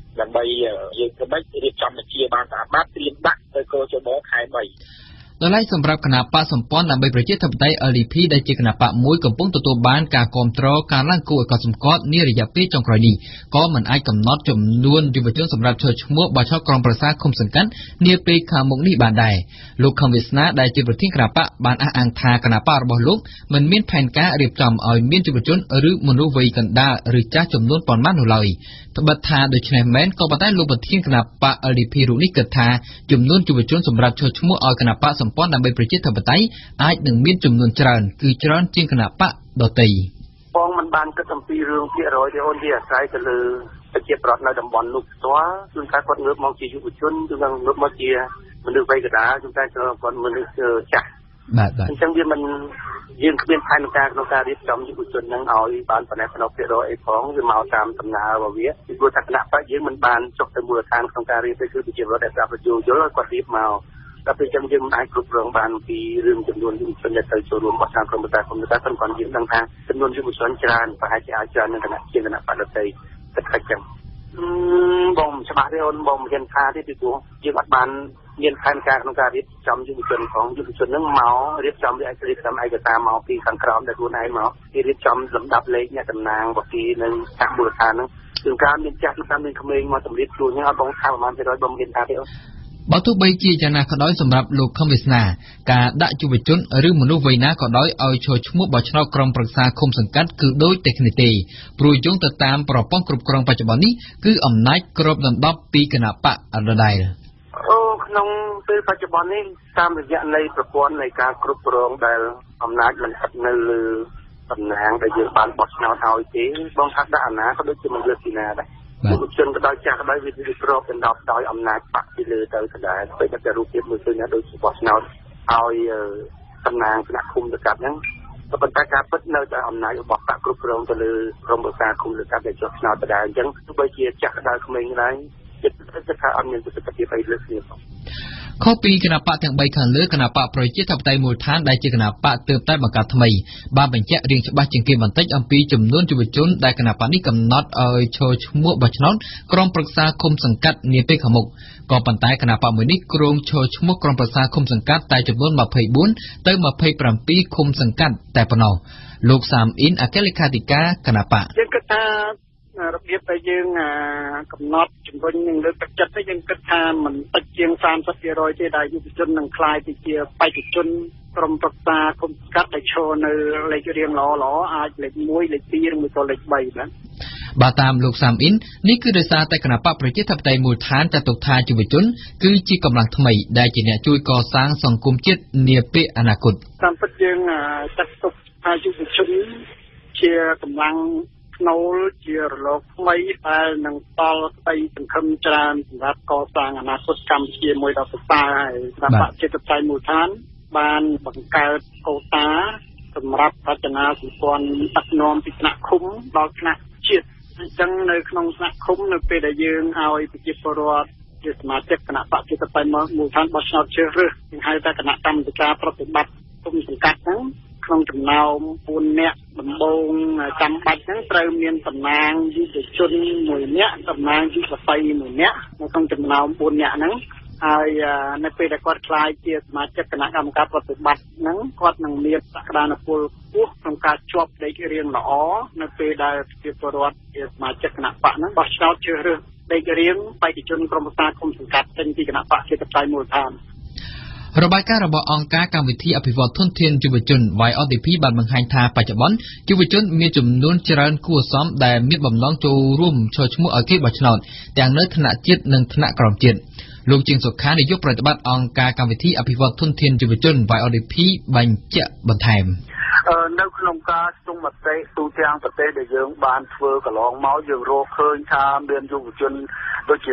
Speaker 7: ដើម្បីយើងក៏មិនរៀបចំបញ្ជាបានស្អាតបាតត្រៀមដាក់ទៅកោជបខែ3
Speaker 4: ដោយឡែកសម្រាប់គណៈបកសម្ព័ន្ធដើម្បីប្រជាធិបតេយ្យ LDP ដែលជាគណៈបកមួយកំពុងទទួលបានការគាំទ្រការឡើងគួរឲ្យកត់សម្គាល់នារយៈពេលចុងក្រោយនេះក៏មិនអាចកំណត់ចំនួនយុវជនសម្រាប់ចូលឈ្មោះបោះឆ្នោតក្រុងប្រឹក្សាឃុំសង្កាត់នាពេលខាងមុខនេះបានដែរលោកខំវាសនាដែលជាប្រធានគណៈបកបានអះអាងថាគណៈបករបស់លោកមិនមានផែនការរៀបចំឲ្យមានយុវជនឬមនុស្សវ័យកណ្ដាលឬចាស់ចំនួនប៉ុន្មាននោះឡើយត្បិតថាដូច្នេះមែនក៏ប៉ុន្តែលោកប្រធានគណៈបក LDP រូបនេះគិតថាចំនួនយុវជនសម្រាប់ចូលឈ្មោះឲ្យគណៈបកសម្ព័ន្ធដើម្បីប្រជាធិបតេយ្យអាចនឹងមានចំនួនច្រើនគឺច្រើនជាងគណៈបកដទៃ
Speaker 3: បងមិនបានគិតអំពីរឿងភាគរយទេអូនវាអាស្រ័យទៅលើប្រជាប្រដ្ឋនៅតំបន់នោះផ្ទាល់ជួនកាលគាត់ងើបមកជាយុវជនជួនកាលងើបមកជាមនុស្សវ័យកណ្ដាលជួនកាលគាត់មនុស្សចាស់
Speaker 4: បាទ
Speaker 3: អញ្ចឹងវាមិនយើងគ្មានផែនការក្នុងការរៀបចំយុវជនហ្នឹងឲ្យបានប៉ុណ្ណេះប៉ុណ្ណោះភាគរយអីផងវាមកតាមដំណើររបស់វាពីព្រោះថាគណៈបកយើងមិនបានចុះទៅមូលដ្ឋានក្នុងការរៀបទេគឺប្រជាពលរដ្ឋដែលប្រាប់បញ្យល់ឲ្យគាត់រៀបមកតែពេលចឹងយើងមិនអាចគ្រប់គ្រងបានពីរឿងចំនួនយុវជនដែលទៅចូលរួមបោះឆ្នោតក្រុមប្រឹក្សាគុំតែប៉ុន្តែយើងដឹងថាចំនួនយុវជនច្រើនប្រហែលជាអាចច្រើននឹងគណៈជាគណៈបកដទៃទឹកខិតចឹងបងច្បាស់ទេអូនបងមិនហ៊ានថាទេពីព្រោះយើងអត់បានមានផែនការក្នុងការរៀបចំយុវជនផងយុវជនហ្នឹងមករៀបចំវាអាចរៀបចំឯកសារមកពីខាងក្រោមដែលខ្លួនឯងមកគេរៀបចំលំដាប់លេខអ្នកតំណាងរបស់គេនៅខាងមូលដ្ឋានហ្នឹងគឺការមានចាស់គឺការមានក្មេងមកសម្រាប់ខ្លួនហ្នឹងអត់បងថាប្រហែល%បងមានថាទេអូន
Speaker 4: បើទោះបីជាយ៉ាងណាក៏ដោយសម្រាប់លោកខំវាសនាការដាក់យុវជនឬមនុស្សវ័យណាក៏ដោយឲ្យចូលឈ្មោះបោះឆ្នោតក្រុមប្រឹក្សាឃុំសង្កាត់គឺដូចតែគ្នាទេព្រោះយោងទៅតាមប្រព័ន្ធគ្រប់គ្រងបច្ចុប្បន្ននេះគឺអំណាចគ្របដណ្ដប់ពីគណៈបកដដែល
Speaker 3: ក្នុងពេលបច្ចុប្បន្ននេះតាមរយៈនៃប្រព័ន្ធនៃការគ្រប់គ្រងដែលអំណាចមិនស្ថិតនៅលើតំណាងដែលយើងបានបោះឆ្នោតឲ្យទេបងថាដាក់អាណាក៏ដូចជាមិនលើកពីណាដែរយុវជនក៏ដោយចាស់ក៏ដោយវាគ្របដណ្ដប់ដោយអំណាចបកពីលើទៅដដែលពេលតែរូបភាពមើលឃើញណាដូចបោះឆ្នោតឲ្យតំណាងគណៈឃុំសង្កាត់ហ្នឹងក៏ប៉ុន្តែការពិតនៅតែអំណាចរបស់បកគ្រប់គ្រងទៅលើក្រុមប្រឹក្សាឃុំសង្កាត់ដែលចុះឆ្នោតដដែលអញ្ចឹងទោះបីជាចាស់ក៏ដោយក្មេងដែរចិត្តថាអត់មានប្រសិទ្ធភាពអីលើគ្នាផង
Speaker 4: ខុសពីគណៈបកទាំង3ខាងលើគណៈបកប្រជាធិបតេយ្យមូលដ្ឋានដែលជាគណៈបកទើបតែបង្កើតថ្មីបានបញ្ជាក់រៀងច្បាស់ជាងគេបន្តិចអំពីចំនួនយុវជនដែលគណៈបកនេះកំណត់ឲ្យចូលឈ្មោះបោះឆ្នោតក្រុមប្រឹក្សាឃុំសង្កាត់នាពេលខាងមុខក៏ប៉ុន្តែគណៈបកមួយនេះគ្រោងចូលឈ្មោះក្រុមប្រឹក្សាឃុំសង្កាត់តែចំនួន24ទៅ27ឃុំសង្កាត់តែប៉ុណ្ណោះលោកសាមអ៊ីនអគ្គលេខាធិការគណៈបក
Speaker 7: យើងគិតថារបៀបដែលយើងកំណត់ជំរុញនឹងលើកទឹកចិត្តនេះយើងគិតថាមិនតិចជាង30%ទេដែលយុវជននឹងក្លាយទៅជាបេក្ខជនក្រុមប្រឹក្សាគុំស្កាត់ដែលឈរនៅលេខរៀងល្អអាចលេខ1លេខ2ឬមួយក៏លេខ3បាទ
Speaker 4: បាទតាមលោកសាមអ៊ីននេះគឺដោយសារតែគណៈបកប្រជាធិបតេយ្យមូលដ្ឋានចាត់ទុកថាយុវជនគឺជាកម្លាំងថ្មីដែលជាអ្នកជួយកសាងសង្គមជាតិនាពេលអនាគត
Speaker 7: តាមពិតយើងចាត់ទុកថាយុវជនជាកម្លាំងណូលជារលកថ្មីដែលនឹងតល់ស្ដីសង្ឃឹមច្រើនសម្រាប់កសាងអនាគតកម្ពុជាមួយដ៏ប្រសើរហើយគណៈបកជាតិផ្ទៃមូលដ្ឋានបានបង្កើតកូតាសម្រាប់រចនាសម្ព័ន្ធដឹកនាំពីថ្នាក់ឃុំដល់ថ្នាក់ជាតិអញ្ចឹងនៅក្នុងថ្នាក់ឃុំនៅពេលដែលយើងឲ្យប្រជាពលរដ្ឋជាសមាជិកគណៈបកជាតិផ្ទៃមូលដ្ឋានបោះឆ្នោតជ្រើសរើសយើងហៅថាគណៈកម្មការប្រតិបត្តិគុំសង្កាត់ហ្នឹងក្នុងចំណោម4នាក់ដំបូងចាំបាច់ហ្នឹងត្រូវមានតំណាងយុវជន1នាក់តំណាងយុវតី1នាក់នៅក្នុងចំណោម4នាក់ហ្នឹងហើយនៅពេលដែលគាត់ក្លាយជាសមាជិកគណៈកម្មការប្រតិបត្តិហ្នឹងគាត់នឹងមានសក្តានុពលខ្ពស់ក្នុងការជាប់ដេករៀងល្អនៅពេលដែលប្រជាពលរដ្ឋជាសមាជិកគណៈបកហ្នឹងបោះឆ្នោតជ្រើសរើសដេករៀងបេក្ខជនក្រុមប្រឹក្សាគុំសង្កាត់ចេញពីគណៈបកជាតិផ្ទៃមូលដ្ឋាន
Speaker 4: របាយការណ៍របស់អង្គការកម្មវិធីអភិវឌ្ឍធនធានយុវជន YODP បានបង្ហាញថាបច្ចុប្បន្នយុវជនមានចំនួនច្រើនគួរសមដែលមានបំណងចូលរួមចូលឈ្មោះឲ្យគេបោះឆ្នោតទាំងនៅថ្នាក់ជាតិនិងថ្នាក់ក្រោមជាតិលោកជាងសុខានាយកប្រតិបត្តិអង្គការកម្មវិធីអភិវឌ្ឍធនធានយុវជន YODP បញ្ជាក់បន្ថែម
Speaker 3: នៅក្នុងការស្ទង់មតិទូទាំងប្រទេសដែលយើងបានធ្វើកន្លងមកយើងរកឃើញថាមានយុវជនដូចជា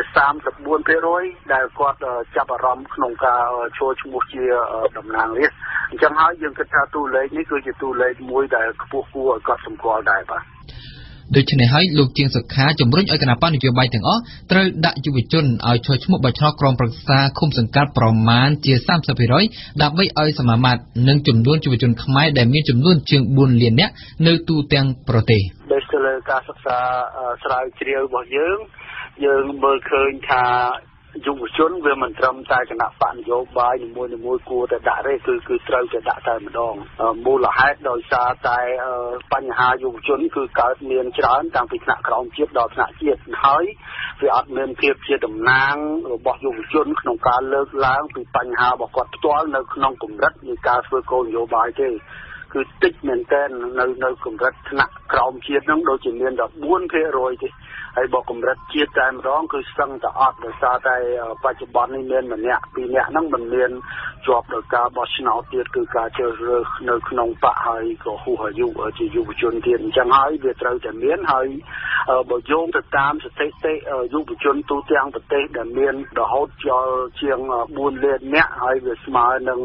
Speaker 3: 34% ដែលគាត់ចាប់អារម្មណ៍ក្នុងការចូលឈ្មោះជាតំណាងរាស្ត្រអញ្ចឹងហើយយើងគិតថាតួលេខនេះគឺជាតួលេខមួយដែលខ្ពស់គួរឲ្យកត់សម្គាល់ដែរបាទ
Speaker 4: ដូច្នេះហើយលោកជាងសុខាជំរុញឲ្យគណៈបកនយោបាយទាំងអស់ត្រូវដាក់យុវជនឲ្យចូលឈ្មោះបោះឆ្នោតក្រុមប្រឹក្សាឃុំសង្កាត់ប្រមាណជា 30% ដើម្បីឲ្យសមាមាត្រនឹងចំនួនយុវជនខ្មែរដែលមានចំនួនជាង 4 លាននាក់នៅទូទាំងប្រទេស
Speaker 3: ដោយទៅលើការសិក្សាស្រាវជ្រាវរបស់យើងយើងមើលឃើញថាយុវជនវាមិនត្រឹមតែគណៈបកនយោបាយនីមួយៗគួរតែដាក់ទេគឺត្រូវតែដាក់តែម្ដងមូលហេតុដោយសារតែបញ្ហាយុវជនគឺកើតមានច្រើនតាំងពីថ្នាក់ក្រោមជាតិដល់ថ្នាក់ជាតិហើយវាអត់មានភាពជាតំណាងរបស់យុវជនក្នុងការលើកឡើងពីបញ្ហារបស់គាត់ផ្ទាល់នៅក្នុងកម្រិតនៃការធ្វើគោលនយោបាយទេគឺតិចមែនទែននៅកម្រិតថ្នាក់ក្រោមជាតិហ្នឹងដូចជាមាន 14% ទេហើយបើកម្រិតជាតិតែម្ដងគឺស្ទឹងតែអត់ដោយសារតែបច្ចុប្បន្ននេះមានម្នាក់ពីរនាក់ហ្នឹងមិនមានជាប់ដោយការបោះឆ្នោតទៀតគឺការជ្រើសរើសនៅក្នុងបកហើយក៏ហួសអាយុជាយុវជនទៀតអញ្ចឹងហើយវាត្រូវតែមានហើយបើយោងទៅតាមស្ថិតិយុវជនទូទាំងប្រទេសដែលមានរហូតដល់ជាង4លាននាក់ហើយវាស្មើនឹង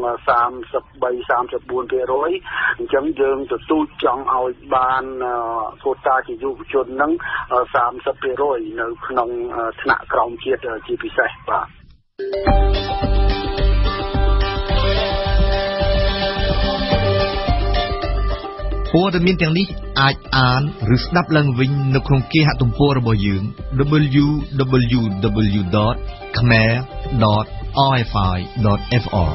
Speaker 3: 33-34%អញ្ចឹងយើងទទូចចង់ឲ្យបានកូតាជាយុវជនហ្នឹង30% នៅក្នុងថ្នាក់ក្រោមជាតិជាពិសេសបាទ
Speaker 4: ព័ត៌មានទាំងនេះអាចអានឬស្ដាប់ឡើងវិញនៅក្នុងគេហទំព័ររបស់យើង www.khmer.rfi.fr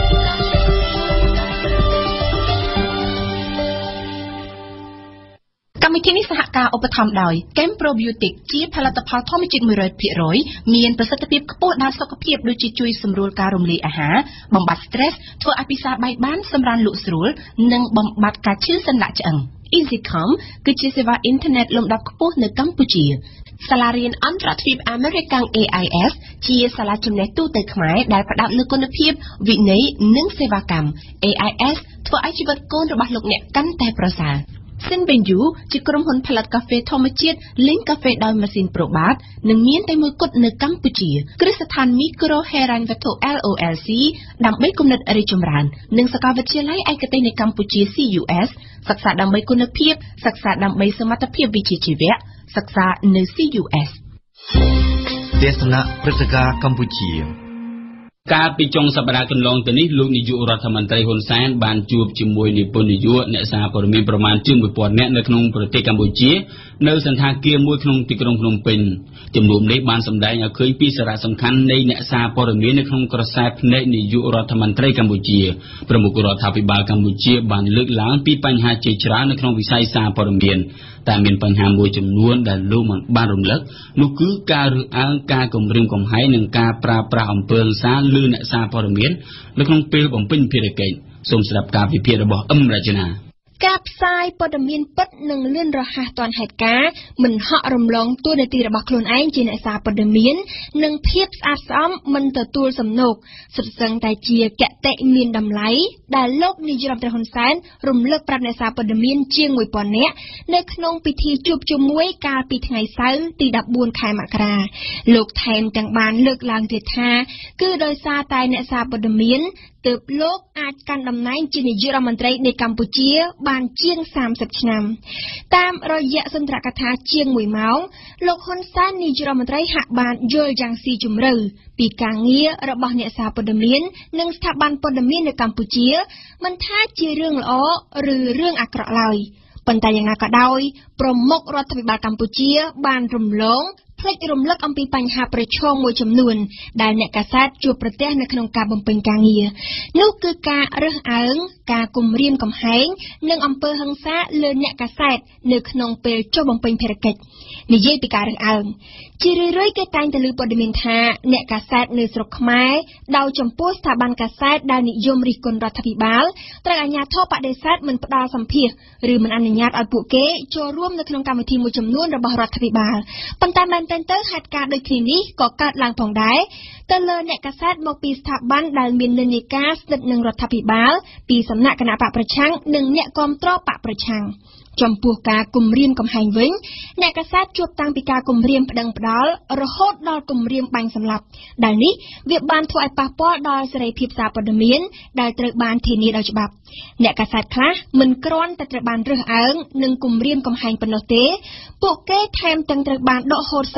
Speaker 8: កម្មវិធីនេះសហការឧបត្ថម្ភដោយ Khmer Probiotic ជាផលិតផលធម្មជាតិ 100% មានប្រសិទ្ធភាពខ្ពស់ដល់សុខភាពដូចជាជួយសម្រួលការរំលាយអាហារបំបាត់ stress ធ្វើឲ្យពិសាបែកបានសម្រានលក់ស្រួលនិងបំបាត់ការឈឺសន្លាក់ឆ្អឹង EasyCom គឺជាសេវាអ៊ីនធឺណិតលំដាប់ខ្ពស់នៅកម្ពុជាសាលារៀនអន្តរជាតិអាមេរិក AIS ជាសាលាចំណេះទូទៅខ្មែរដែលផ្ដោតលើគុណភាពវិន័យនិងសេវាកម្ម AIS ធ្វើឲ្យជីវិតកូនរបស់លោកអ្នកកាន់តែប្រសើរSinvenju ជាក្រុមហ៊ុនផលិតកាហ្វេធម្មជាតិលេងកាហ្វេដោយម៉ាស៊ីនប្រូបាតនិងមានតែមួយគត់នៅកម្ពុជាគ្រឹះស្ថានមីក្រូហេរ៉ាញ់វត្ថុ LOLC ដើម្បីគំនិតរីកចម្រើននិងសាកលវិទ្យាល័យឯកទេសនៅកម្ពុជា CUS សិក្សាដើម្បីគុណភាពសិក្សាដើម្បីសមត្ថភាពវិជ្ជាជីវៈសិក្សានៅ CUS
Speaker 4: ទេសនាព្រឹត្តិការណ៍កម្ពុជា
Speaker 1: កាលពីចុងសប្តាហ៍កន្លងទៅនេះលោកនាយករដ្ឋមន្ត្រីហ៊ុនសែនបានជួបជាមួយនិពន្ធនាយកអ្នកសារព័ត៌មានប្រមាណជាង 1000 នាក់នៅក្នុងប្រទេសកម្ពុជានៅសន្តាគារមួយក្នុងទីក្រុងភ្នំពេញជំនុំនេះបានសម្ដែងឲ្យឃើញពីសារៈសំខាន់នៃអ្នកសារព័ត៌មាននៅក្នុងក្រសែភ្នែកនាយករដ្ឋមន្ត្រីកម្ពុជាប្រមុខរដ្ឋាភិបាលកម្ពុជាបានលើកឡើងពីបញ្ហាជាច្រើននៅក្នុងវិស័យសារព័ត៌មានតែមានបញ្ហាមួយចំនួនដែលលោកបានរំលឹកនោះគឺការរើសអើងការគំរាមកំហែងនិងការប្រើប្រាស់អំពើហិង្សាលើអ្នកសារព័ត៌មាននៅក្នុងពេលបំពេញភារកិច្ចសូមស្ដាប់ការវិភាគរបស់អឹមរចនា
Speaker 8: ការផ្សាយព័ត៌មានពិតនិងលឿនរហ័សទាន់ហេតុការណ៍មិនហក់រំលងតួនាទីរបស់ខ្លួនឯងជាអ្នកសារព័ត៌មាននិងភាពស្អាតស្អំមិនទទួលសំណូកសុទ្ធសឹងតែជាគតិមានតម្លៃដែលលោកនាយរដ្ឋមន្ត្រីហ៊ុនសែនរំលឹកប្រាប់អ្នកសារព័ត៌មានជាង 1000 នាក់នៅក្នុងពិធីជួបជុំមួយកាលពីថ្ងៃសៅរ៍ទី14ខែមករាលោកថែមទាំងបានលើកឡើងទៀតថាគឺដោយសារតែអ្នកសារព័ត៌មានទើបលោកអាចកាន់តំណែងជានាយករដ្ឋមន្ត្រីនៃកម្ពុជាបានជាង30ឆ្នាំតាមរយៈសន្ទរកថាជាង1ម៉ោងលោកហ៊ុនសែននាយករដ្ឋមន្ត្រីហាក់បានយល់យ៉ាងស៊ីជម្រៅពីការងាររបស់អ្នកសារព័ត៌មាននិងស្ថាប័នព័ត៌មាននៅកម្ពុជាមិនថាជារឿងល្អឬរឿងអាក្រក់ឡើយប៉ុន្តែយ៉ាងណាក៏ដោយប្រមុខរដ្ឋាភិបាលកម្ពុជាបានរំលងភ្លេចរំលឹកអំពីបញ្ហាប្រឈមមួយចំនួនដែលអ្នកកាសែតជួបប្រទះនៅក្នុងការបំពេញការងារនោះគឺការរើសអើងការគំរាមកំហែងនិងអំពើហិង្សាលើអ្នកកាសែតនៅក្នុងពេលចុះបំពេញភារកិច្ចនិយាយពីការរើសអើងជារឿយៗគេតែងតែលើព័ត៌មានថាអ្នកកាសែតនៅស្រុកខ្មែរដោយចំពោះស្ថាប័នកាសែតដែលនិយមរិះគន់រដ្ឋាភិបាលត្រូវអាជ្ញាធរបដិសេធមិនផ្ដល់សម្ភារឬមិនអនុញ្ញាតឲ្យពួកគេចូលរួមនៅក្នុងកម្មវិធីមួយចំនួនរបស់រដ្ឋាភិបាលប៉ុន្តែមែនទែនទៅហេតុការណ៍ដូចគ្នានេះក៏កើតឡើងផងដែរទៅលើអ្នកកាសែតមកពីស្ថាប័នដែលមាននិន្នាការស្និទ្ធនឹងរដ្ឋាភិបាលពីសំណាក់គណៈបកប្រឆាំងនិងអ្នកគាំទ្របកប្រឆាំងចំពោះការគំរាមកំហែងវិញអ្នកកាសែតជួបតាំងពីការគំរាមប្តឹងផ្ដាល់រហូតដល់គំរាមបាញ់សម្លាប់ដែលនេះវាបានធ្វើឲ្យប៉ះពាល់ដល់សេរីភាពសារព័ត៌មានដែលត្រូវបានធានាដោយច្បាប់អ្នកកាសែតខ្លះមិនគ្រាន់តែត្រូវបានរើសអើងនិងគំរាមកំហែងប៉ុណ្ណោះទេពួកគេថែមទាំងត្រូវបានដកហូតស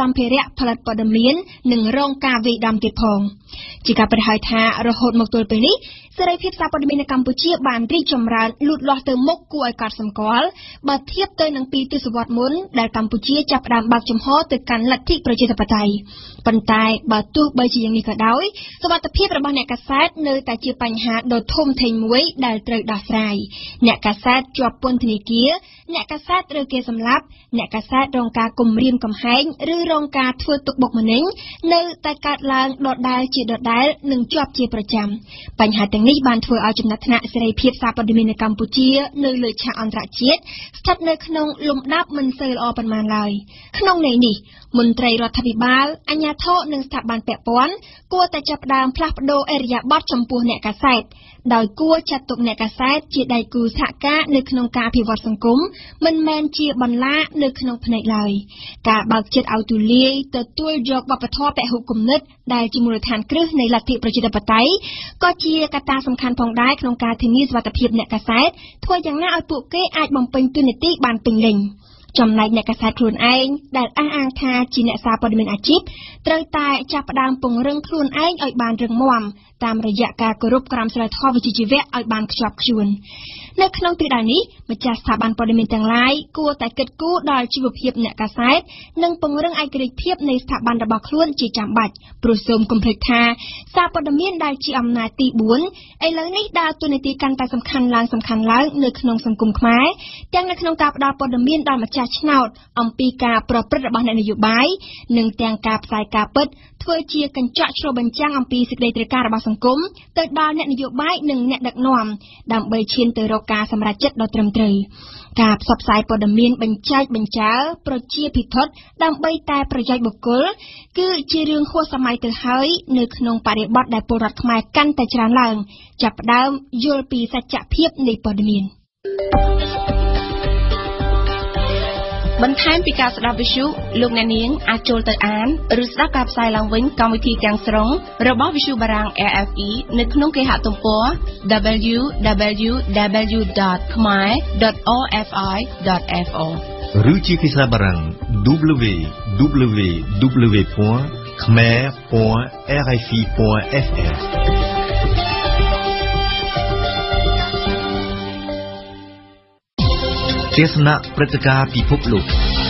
Speaker 8: សម្ភារៈផលិតព័ត៌មាននិងរងការវាយដំទៀតផងជាការប្រហែលថារហូតមកទល់ពេលនេះសេរីភាពសារព័ត៌មាននៅកម្ពុជាបានរីកចម្រើនលូតលាស់ទៅមុខគួរឲ្យកត់សម្គាល់បើធៀបទៅនឹង2ទសវត្សរ៍មុនដែលកម្ពុជាចាប់ផ្ដើមបើកចំហទៅកាន់លទ្ធិប្រជាធិបតេយ្យប៉ុន្តែបើទោះបីជាយ៉ាងនេះក៏ដោយសុវត្ថិភាពរបស់អ្នកកាសែតនៅតែជាបញ្ហាដ៏ធំធេងមួយដែលត្រូវដោះស្រាយអ្នកកាសែតជាប់ពន្ធនាគារអ្នកកាសែតត្រូវគេសម្លាប់អ្នកកាសែតរងការគំរាមកំហែងឬរងការធ្វើទុកបុកម្នេញនៅតែកើតឡើងដដែលជាដដែលនិងជាប់ជាប្រចាំបញ្ហាទាំងនេះបានធ្វើឲ្យចំណាត់ថ្នាក់សេរីភាពសារព័ត៌មាននៅកម្ពុជានៅលើឆាកអន្តរជាតិស្ថិតនៅក្នុងលំដាប់មិនសូវល្អប៉ុន្មានឡើយក្នុងន័យនេះមន្ត្រីរដ្ឋាភិបាលអាជ្ញាធរនិងស្ថាប័នពាក់ព័ន្ធគួរតែចាប់ផ្ដើមផ្លាស់ប្ដូរឥរិយាបថចំពោះអ្នកកាសែតដោយគួរចាត់ទុកអ្នកកាសែតជាដៃគូសហការនៅក្នុងការអភិវឌ្ឍសង្គមមិនមែនជាបន្លានៅក្នុងភ្នែកឡើយការបើកចិត្តឲ្យទូលាយទទួលយកវប្បធម៌ពហុគំនិតដែលជាមូលដ្ឋានគ្រឹះនៃលទ្ធិប្រជាធិបតេយ្យក៏ជាកត្តាសំខាន់ផងដែរក្នុងការធានាសុវត្ថិភាពអ្នកកាសែតធ្វើយ៉ាងណាឲ្យពួកគេអាចបំពេញតួនាទីបានពេញលេញចំណែកអ្នកកាសែតខ្លួនឯងដែលអះអាងថាជាអ្នកសារព័ត៌មានអាជីពត្រូវតែចាប់ផ្ដើមពង្រឹងខ្លួនឯងឲ្យបានរឹងមាំតាមរយៈការគោរពក្រមសីលធម៌វិជ្ជាជីវៈឲ្យបានខ្ជាប់ខ្ជួននៅក្នុងទិសដៅនេះម្ចាស់ស្ថាប័នព័ត៌មានទាំងឡាយគួរតែគិតគូរដល់ជីវភាពអ្នកកាសែតនិងពង្រឹងឯករាជ្យភាពនៃស្ថាប័នរបស់ខ្លួនជាចាំបាច់ព្រោះសូមកុំភ្លេចថាសារព័ត៌មានដែលជាអំណាចទី4ឥឡូវនេះដើរតួនាទីកាន់តែសំខាន់ឡើងនៅក្នុងសង្គមខ្មែរទាំងនៅក្នុងការផ្ដល់ព័ត៌មានដល់ម្ចាស់ឆ្នោតអំពីការប្រព្រឹត្តរបស់អ្នកនយោបាយនិងទាំងការផ្សាយការពិតធ្វើជាកញ្ចក់ឆ្លុះបញ្ចាំងអំពីសេចក្តីត្រូវការរបស់សង្គមទៅដល់អ្នកនយោបាយនិងអ្នកដឹកនាំដើម្បីឈានទៅរកការសម្រេចចិត្តដ៏ត្រឹមត្រូវការផ្សព្វផ្សាយព័ត៌មានបញ្ចែកបញ្ចើប្រជាភិថុតដើម្បីតែប្រយោជន៍បុគ្គលគឺជារឿងហួសសម័យទៅហើយនៅក្នុងបរិបទដែលពលរដ្ឋខ្មែរកាន់តែច្រើនឡើងចាប់ផ្ដើមយល់ពីសច្ចភាពនៃព័ត៌មានបន្ថែមពីការស្ដាប់វិទ្យុលោកអ្នកនាងអាចចូលទៅអានឬស្ដាប់ការផ្សាយឡើងវិញកម្មវិធីទាំងស្រុងរបស់វិទ្យុបារាំង RFI នៅក្នុងគេហទំព័រ www.khmer.rfi.fr
Speaker 9: ឬជាភាសាបារាំង www.khmer.rfi.frទេសនាព្រឹត្តិការណ៍ពិភពលោក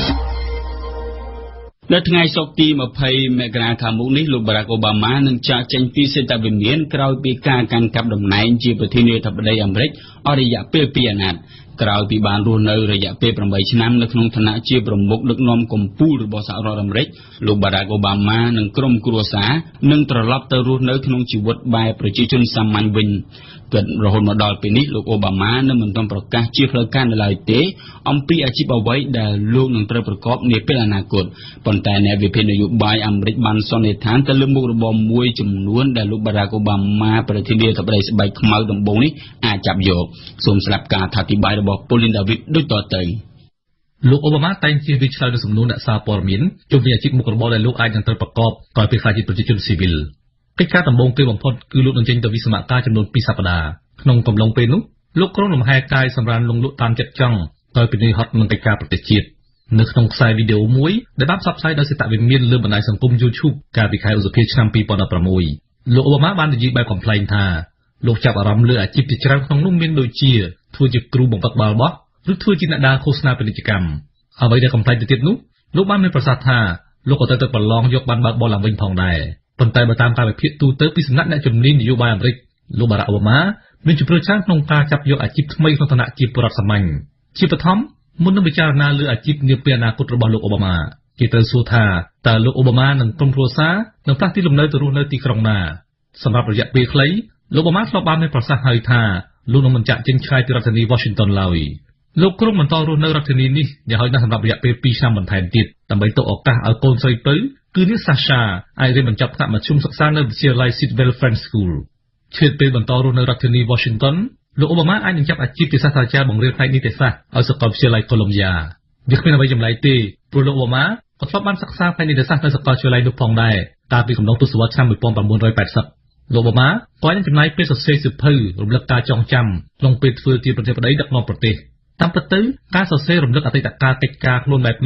Speaker 1: នៅថ្ងៃសុក្រទី20មករាខាងមុខនេះលោកបារ៉ាកអូបាម៉ានឹងចាកចេញពីសេតវិមានក្រោយពីការកាន់កាប់តំណែងជាប្រធានាធិបតីអាមេរិកអស់រយៈពេល2អាណត្តិក្រោយពីបានរស់នៅរយៈពេល8ឆ្នាំនៅក្នុងឋានៈជាប្រមុខដឹកនាំកំពូលរបស់សហរដ្ឋអាមេរិកលោកបារ៉ាកអូបាម៉ានិងក្រុមគ្រួសារនឹងត្រឡប់ទៅរស់នៅក្នុងជីវិតបែបប្រជាជនសាមញ្ញវិញគិតរហូតមកដល់ពេលនេះលោកអូបាម៉ានៅមិនទាន់ប្រកាសជាផ្លូវការនៅឡើយទេអំពីអាជីពអ្វីដែលលោកនឹងត្រូវប្រកបនាពេលអនាគតប៉ុន្តែអ្នកវិភាគនយោបាយអាមេរិកបានសន្និដ្ឋានទៅលើមុខរបរមួយចំនួនដែលលោកបារ៉ាកអូបាម៉ាប្រធានាធិបតីស្បែកខ្មៅដំបូងនេះអាចចាប់យកសូមស្ដាប់ការអធិប្បាយរបស់ពូលីនដាវីតដូចតទៅ
Speaker 10: លោកអូបាម៉ាតែងជាវិឆ្លើយនឹងសំណួរអ្នកសារព័ត៌មានជុំវិញអាជីពមុខរបរដែលលោកអាចនឹងត្រូវប្រកបក្រោយពេលខ្លាចជាប្រជាជនស៊ីវិលកិច្ចការដំបូងគេបំផុតគឺលោកនឹងចេញទៅវិសមការចំនួន2សប្តាហ៍ក្នុងកំឡុងពេលនោះលោកក្រុងលំហែកាយសម្រាប់លងលក់តាមចិត្តចង់ដោយពីនេះហត់នឹងកិច្ចការប្រទេសជាតិនៅក្នុងខ្សែវីដេអូមួយដែលបានផ្សព្វផ្សាយដោយសេតវិមានលើបណ្ដាញសង្គម YouTube កាលពីខែឧសភាឆ្នាំ2016លោកអូបាម៉ាបាននិយាយបែបកំ pl ែងថាលោកចាប់អារម្មណ៍លើអាជីពជាច្រើនក្នុងនោះមានដូចជាធ្វើជាគ្រូបង្វឹកបាល់បោះឬធ្វើជាអ្នកដើរឃោសនាពាណិជ្ជកម្មអ្វីដែលកំ pl ែងទៅទៀតនោះលោកបានមានប្រសាសន៍ថាលោកក៏ទៅប្រឡងយកបានបើកបោះឡើងវិញផងដែរប៉ុន្តែបើតាមការវិភាគទូទៅពីសំណាក់អ្នកជំនាញនយោបាយអាមេរិកលោកបារ៉ាក់អូបាម៉ាមានជំរឿនច្រើនក្នុងការចាប់យកអាជីពថ្មីក្នុងឋានៈជាពលរដ្ឋសាមញ្ញជាបឋមមុននឹងពិចារណាលើអាជីពនាពេលអនាគតរបស់លោកអូបាម៉ាគេត្រូវសួរថាតើលោកអូបាម៉ានិងក្រុមគ្រួសារនឹងផ្លាស់ទីលំនៅទៅរស់នៅទីក្រុងណាសម្រាប់រយៈពេលខ្លីលោកអូបាម៉ាធ្លាប់បានមានប្រសាសន៍ហើយថាលោកនឹងមិនចាក់ចេញឆ្ងាយពីរដ្ឋធានី Washington ឡើយលោកក្រុងបន្តរស់នៅរដ្ឋធានីនេះយ៉ាងហោចណាស់សម្រាប់រយៈពេល2ឆ្នាំបន្ថែមទៀតដើម្បីទុកឱកាសឲ្យកូនស្រីពៅគឺនាង Sasha អាចរៀនបញ្ចប់ថ្នាក់មធ្យមសិក្សានៅវិទ្យាល័យ Sidwell Friends School ឈានពេលបន្តរស់នៅរដ្ឋធានី Washington លោកអូបាម៉ាអាចនឹងចាប់អាជីពជាសាស្ត្រាចារ្យបង្រៀនផ្នែកនីតិសាស្ត្រឲ្យសាកលវិទ្យាល័យ Columbia វាគ្មានអ្វីចម្លែកទេព្រោះលោកអូបាម៉ាក៏ធ្លាប់បានសិក្សាផ្នែកនីតិសាស្ត្រនៅសាកលវិទ្យាល័យនោះផងដែរកាលពីកំឡុងទសវត្សរ៍ឆ្នាំ1980លោកអូបាម៉ាក៏បានចំណាយពេលសរសេរសៀវភៅរំលឹកការចងចាំក្នុងពេលធ្វើជាប្រធានាធិបតីដឹកនាំប្រទេសតាមពិតទៅការសរសេររំលឹកអតីតកាលកិច្ចការខ្លួនបែបនេះ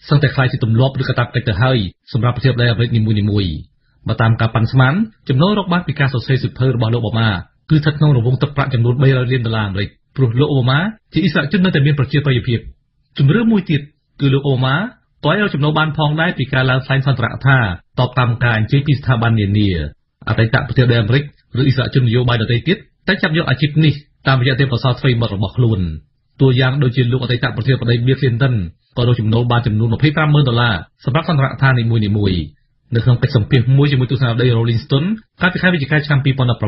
Speaker 10: សឹងតែខ្លាយជាទម្លាប់ឬកាតព្វកិច្ចទៅហើយសម្រាប់ប្រទេសដីអាមេរិកនីមួយៗបើតាមការប៉ាន់ស្មានចំណូលរកបានពីការសរសេរសៀវភៅរបស់លោកអូបាម៉ាគឺស្ថិតក្នុងរង្វង់ទឹកប្រាក់ចំនួន$300 លានអាមេរិកព្រោះលោកអូបាម៉ាជាអិសរាជជននៅតែមានប្រជាប្រិយភាពជំរឿនមួយទៀតគឺលោកអូបាម៉ាក៏ឲ្យចំណូលបានផងដែរពីការឡើងថ្លែងសន្ទរកថាតបតាមការអញ្ជើញពីស្ថាប័ននានាអតីតប្រធានាធិបតីអាមេរិកឬអិសរាជជននយោបាយដទៃទៀតតែចាប់យកអាជីពនេះតាមរយៈទេពកោសល្យថ្មីមុតរបស់ខ្លួនតួយ៉ាងដូចជាលោកអតីតប្រធានាធិបតី Bill Clinton ក៏រកចំណូលបានចំនួន$25,000សម្រាប់សន្ទរកថានីមួយៗនៅក្នុងកិច្ចសម្ភាសន៍មួយជាមួយទស្សនាវដ្តី Rolling Stone កាលពីខែវិច្ឆិកាឆ្នាំ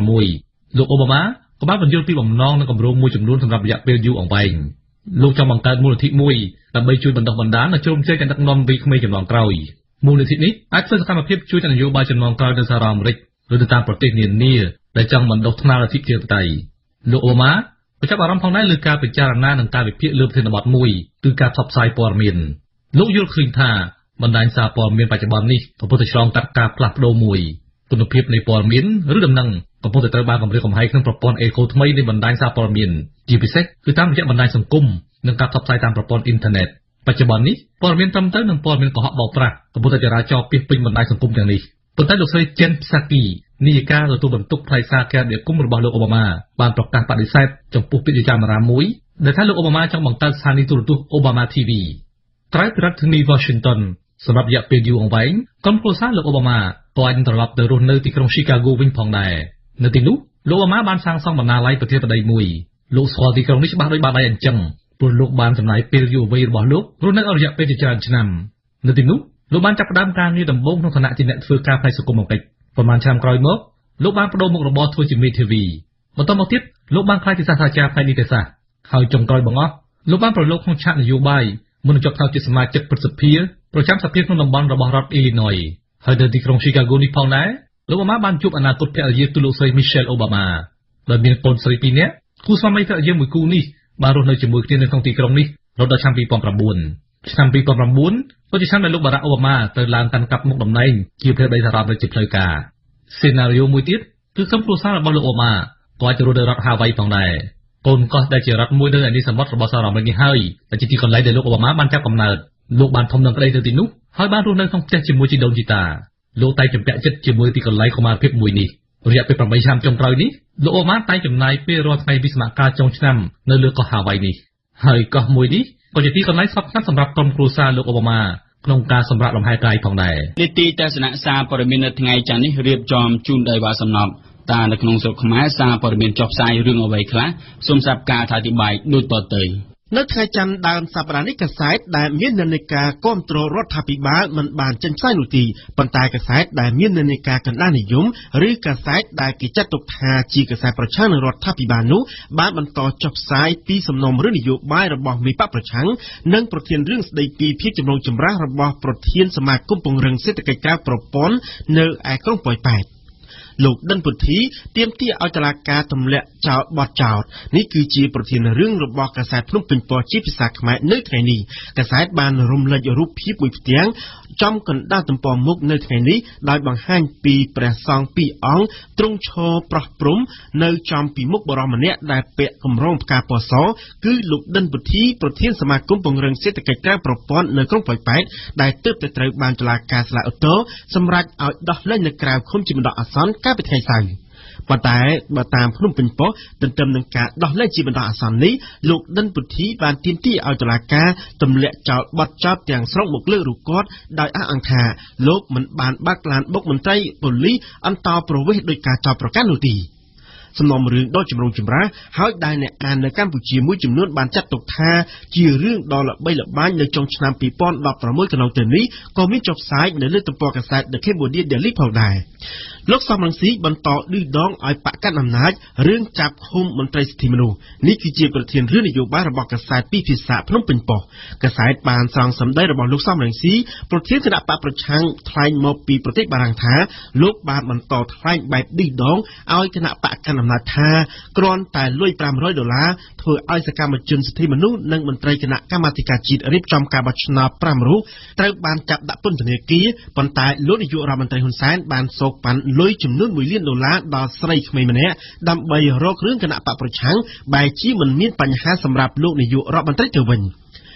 Speaker 10: 2016លោកអូបាម៉ាក៏បានបញ្យល់ពីបំណងនិងគម្រោងមួយចំនួនសម្រាប់រយៈពេលយូរអង្វែងលោកចង់បង្កើតមូលនិធិមួយដើម្បីជួយបណ្ដុះបណ្ដាលនិងជ្រោមជ្រែងការដឹកនាំវ័យក្មេងជំនាន់ក្រោយមូលនិធិនេះអាចធ្វើសកម្មភាពជួយដល់នយោបាយជំនាន់ក្រោយនៅសហរដ្ឋអាមេរិកឬនៅតាមប្រទេសនានាដែលចង់បណ្ដុះថ្នាលអធិបតេយ្យលោកអូបាម៉ាក៏ចាប់អារម្មណ៍ផងដែរលើការពិចារណានិងការវិភាគលើប្រធានបទមួយគឺការផ្សព្វផ្សាយព័ត៌មានលោកយល់ឃើញថាបណ្ដាញសារព័ត៌មានបច្ចុប្បន្ននេះកំពុងតែឆ្លងកាត់ការផ្លាស់ប្ដូរមួយគុណភាពនៃព័ត៌មានឬដំណឹងកំពុងតែត្រូវបានគម្រាមកំហែងក្នុងប្រព័ន្ធអេកូថ្មីនៃបណ្ដាញសារព័ត៌មានជាពិសេសគឺតាមរយៈបណ្ដាញសង្គមនិងការផ្សព្វផ្សាយតាមប្រព័ន្ធអ៊ីនធឺណិតបច្ចុប្បន្ននេះព័ត៌មានត្រឹមត្រូវនិងព័ត៌មានកុហកបោកប្រាស់កំពុងតែចរាចរពាសពេញបណ្ដាញសង្គមទាំងនេះប៉ុន្តែលោកស្រី Jen Psaki នាយិកាទទួលបន្ទុកផ្នែកសារការដឹកនាំរបស់លោកអូបាម៉ាបានប្រកាសបដិសេធចំពោះពាក្យចចាមអារ៉ាមមួយដែលថាលោកអូបាម៉ាចង់បង្កើតស្ថានីយទូរទស្សន៍ Obama TV ក្រៅពីរដ្ឋធានី Washington សម្រាប់រយៈពេលយូរអង្វែងក្រុមគ្រួសារលោកអូបាម៉ាក៏អាចត្រឡប់ទៅរស់នៅទីក្រុង Chicago វិញផងដែរនៅទីនោះលោកអូបាម៉ាបានសាងសង់បណ្ណាល័យប្រធានាធិបតីមួយលោកស្គាល់ទីក្រុងនេះច្បាស់ដូចបាតដៃអញ្ចឹងព្រោះលោកបានចំណាយពេលយូរអង្វែងរបស់លោករស់នៅអស់រយៈពេលជាច្រើនឆ្នាំនៅទីនោះលោកបានចាប់ផ្ដើមការងារដំបូងក្នុងឋានៈជាអ្នកធ្វើការផ្នែកសង្គមបង្កិច្ចប្រហែលឆ្នាំក្រោយមកលោកបានបដូរមុខរបរធ្វើជាមេធាវីបន្តមកទៀតលោកបានក្លាយជាសាស្ត្រាចារ្យផ្នែកនីតិសាស្ត្រហើយចុងក្រោយបង្អស់លោកបានប្រឡូកក្នុងឆាកនយោបាយមុននឹងជាប់ថ្នាក់ជាសមាជិកព្រឹទ្ធសភាប្រចាំសភាក្នុងតំបន់របស់រដ្ឋ Illinois ហើយនៅទីក្រុង Chicago នេះផងដែរលោកអូបាម៉ាបានជួបអនាគតភរិយាគឺលោកស្រី Michelle Obama ដែលមានកូនស្រី2នាក់គូស្វាមីភរិយាមួយគូនេះបានរស់នៅជាមួយគ្នានៅក្នុងទីក្រុងនេះរហូតដល់ឆ្នាំ2009ឆ្នាំ2009ក៏ជាឆ្នាំដែលលោកបារ៉ាក់អូបាម៉ាត្រូវឡើងកាន់កាប់មុខតំណែងជាប្រធានាធិបតីសហរដ្ឋអាមេរិកជាផ្លូវការសេណារីយ៉ូមួយទៀតគឺក្រុមគ្រួសាររបស់លោកអូបាម៉ាក៏អាចទៅរស់នៅរដ្ឋ Hawaii ផងដែរកូនកោះដែលជារដ្ឋមួយនៅឯនេះសមុទ្ររបស់សហរដ្ឋអាមេរិកនេះហើយដែលជាទីកន្លែងដែលលោកអូបាម៉ាបានចាប់កំណើតលោកបានធំនឹងក្តីទៅទីនោះហើយបានរស់នៅក្នុងផ្ទះជាមួយជីដូនជីតាលោកតែចម្ពាក់ចិត្តជាមួយទីកន្លែងកុមារភាពមួយនេះរយៈពេល8ឆ្នាំចុងក្រោយនេះលោកអូបាម៉ាតែចំណាយពេលរាល់ថ្ងៃវិស្សមការចុងឆ្នាំនៅលើកោះ Hawaii នេះហើយកោះមួយនេះក៏ជាទីកន្លែងស្ងប់ស្ងាត់សម្រាប់ក្រុមគ្រួសារលោកអូបាម៉ាក្នុងការសម្រាប់លំហែកាយផងដែរ
Speaker 1: នីតិទស្សនៈសារព័ត៌មាននៅថ្ងៃច័ន្ទនេះរៀបចំជូនដោយវ៉ាសំណប់តានៅក្នុងស្រុកខ្មែរសារព័ត៌មានចុះផ្សាយរឿងអ្វីខ្លះសូមស្ដាប់ការអធិប្បាយដូចតទៅ
Speaker 5: នៅថ្ងៃច័ន្ទដើមសប្តាហ៍នេះកាសែតដែលមាននិន្នាការគ្រប់គ្រងរដ្ឋាភិបាលមិនបានចេញផ្សាយនោះទេប៉ុន្តែកាសែតដែលមាននិន្នាការកណ្ដាលនិយមឬកាសែតដែលគេចាត់ទុកថាជាកាសែតប្រឆាំងនឹងរដ្ឋាភិបាលនោះបានបន្តចុះផ្សាយពីសំណុំរឿងនយោបាយរបស់មេបកប្រឆាំងនិងប្រធានរឿងស្ដីពីភាពចម្រូងចម្រាសរបស់ប្រធានសមាគមពង្រឹងសេដ្ឋកិច្ចក្រៅប្រព័ន្ធនៅឯក្រុងប៉ោយប៉ែតលោកដិនពុទ្ធីទាមទារឲ្យតុលាការទម្លាក់ចោលបទចោទនេះគឺជាប្រធានរឿងរបស់កាសែតភ្នំពេញប៉ុស្តិ៍ជាភាសាខ្មែរនៅថ្ងៃនេះកាសែតបានរំលេចរូបភាពមួយផ្ទាំងចំកណ្ដាលទំព័រមុខនៅថ្ងៃនេះដោយបង្ហាញពីព្រះសង្ឃពីរអង្គទ្រង់ឈរប្រោះព្រំនៅចំពីមុខបរិសម្នាក់ដែលពាក់កម្រងផ្កាពណ៌សគឺលោកដិនពុទ្ធីប្រធានសមាគមពង្រឹងសេដ្ឋកិច្ចក្រៅប្រព័ន្ធនៅក្រុងប៉ោយប៉ែតដែលទើបតែត្រូវបានតុលាការស្លាកឧទ្ធរសម្រេចឲ្យដោះលែងនៅក្រៅឃុំជាបណ្ដោះអាសន្នកាលពីថ្ងៃសៅរ៍ប៉ុន្តែបើតាមភ្នំពេញប៉ុស្តិ៍ទន្ទឹមនឹងការដោះលែងជាបណ្ដោះអាសន្ននេះលោកដិនពុទ្ធីបានទាមទារឲ្យតុលាការទម្លាក់ចោលបទចោទទាំងស្រុងមកលើរូបគាត់ដោយអះអាងថាលោកមិនបានបើកឡានបុកមន្ត្រីប៉ូលីសអន្តរប្រវេសន៍ដោយការចោទប្រកាន់នោះទេសំណុំរឿងដ៏ចម្រូងចម្រាសហើយដែលអ្នកអាននៅកម្ពុជាមួយចំនួនបានចាត់ទុកថាជារឿងដ៏ល្បីល្បាញនៅចុងឆ្នាំ2016កន្លងទៅនេះក៏មានចុះផ្សាយនៅលើទំព័រកាសែត The Cambodia Daily ផងដែរលោកសំរងស៊ីបន្តឌឺដងឲ្យបកកាន់អំណាចរឿងចាប់ឃុំមន្ត្រីសិទ្ធិមនុស្សនេះគឺជាប្រធានរឿងនយោបាយរបស់កាសែតពីរភាសាភ្នំពេញប៉ុស្តិ៍កាសែតបានស្រង់សម្ដីរបស់លោកសំរងស៊ីប្រធានគណៈបកប្រឆាំងថ្លែងមកពីប្រទេសបារាំងថាលោកបានបន្តថ្លែងបែបឌឺដងឲ្យគណៈបកកាន់អំណាចថាគ្រាន់តែលុយ$500ធ្វើឲ្យសកម្មជនសិទ្ធិមនុស្សនិងមន្ត្រីគណៈកម្មាធិការជាតិរៀបចំការបោះឆ្នោត5រូបត្រូវបានចាប់ដាក់ពន្ធនាគារប៉ុន្តែលោកនាយករដ្ឋមន្ត្រីហ៊ុនសែនបានសោកប៉ាន់លុយចំនួន$1 លានដល់ស្រីក្មេងម្នាក់ដើម្បីរករឿងគណៈបកប្រឆាំងបែរជាមិនមានបញ្ហាសម្រាប់លោកនាយករដ្ឋមន្ត្រីទៅវិញ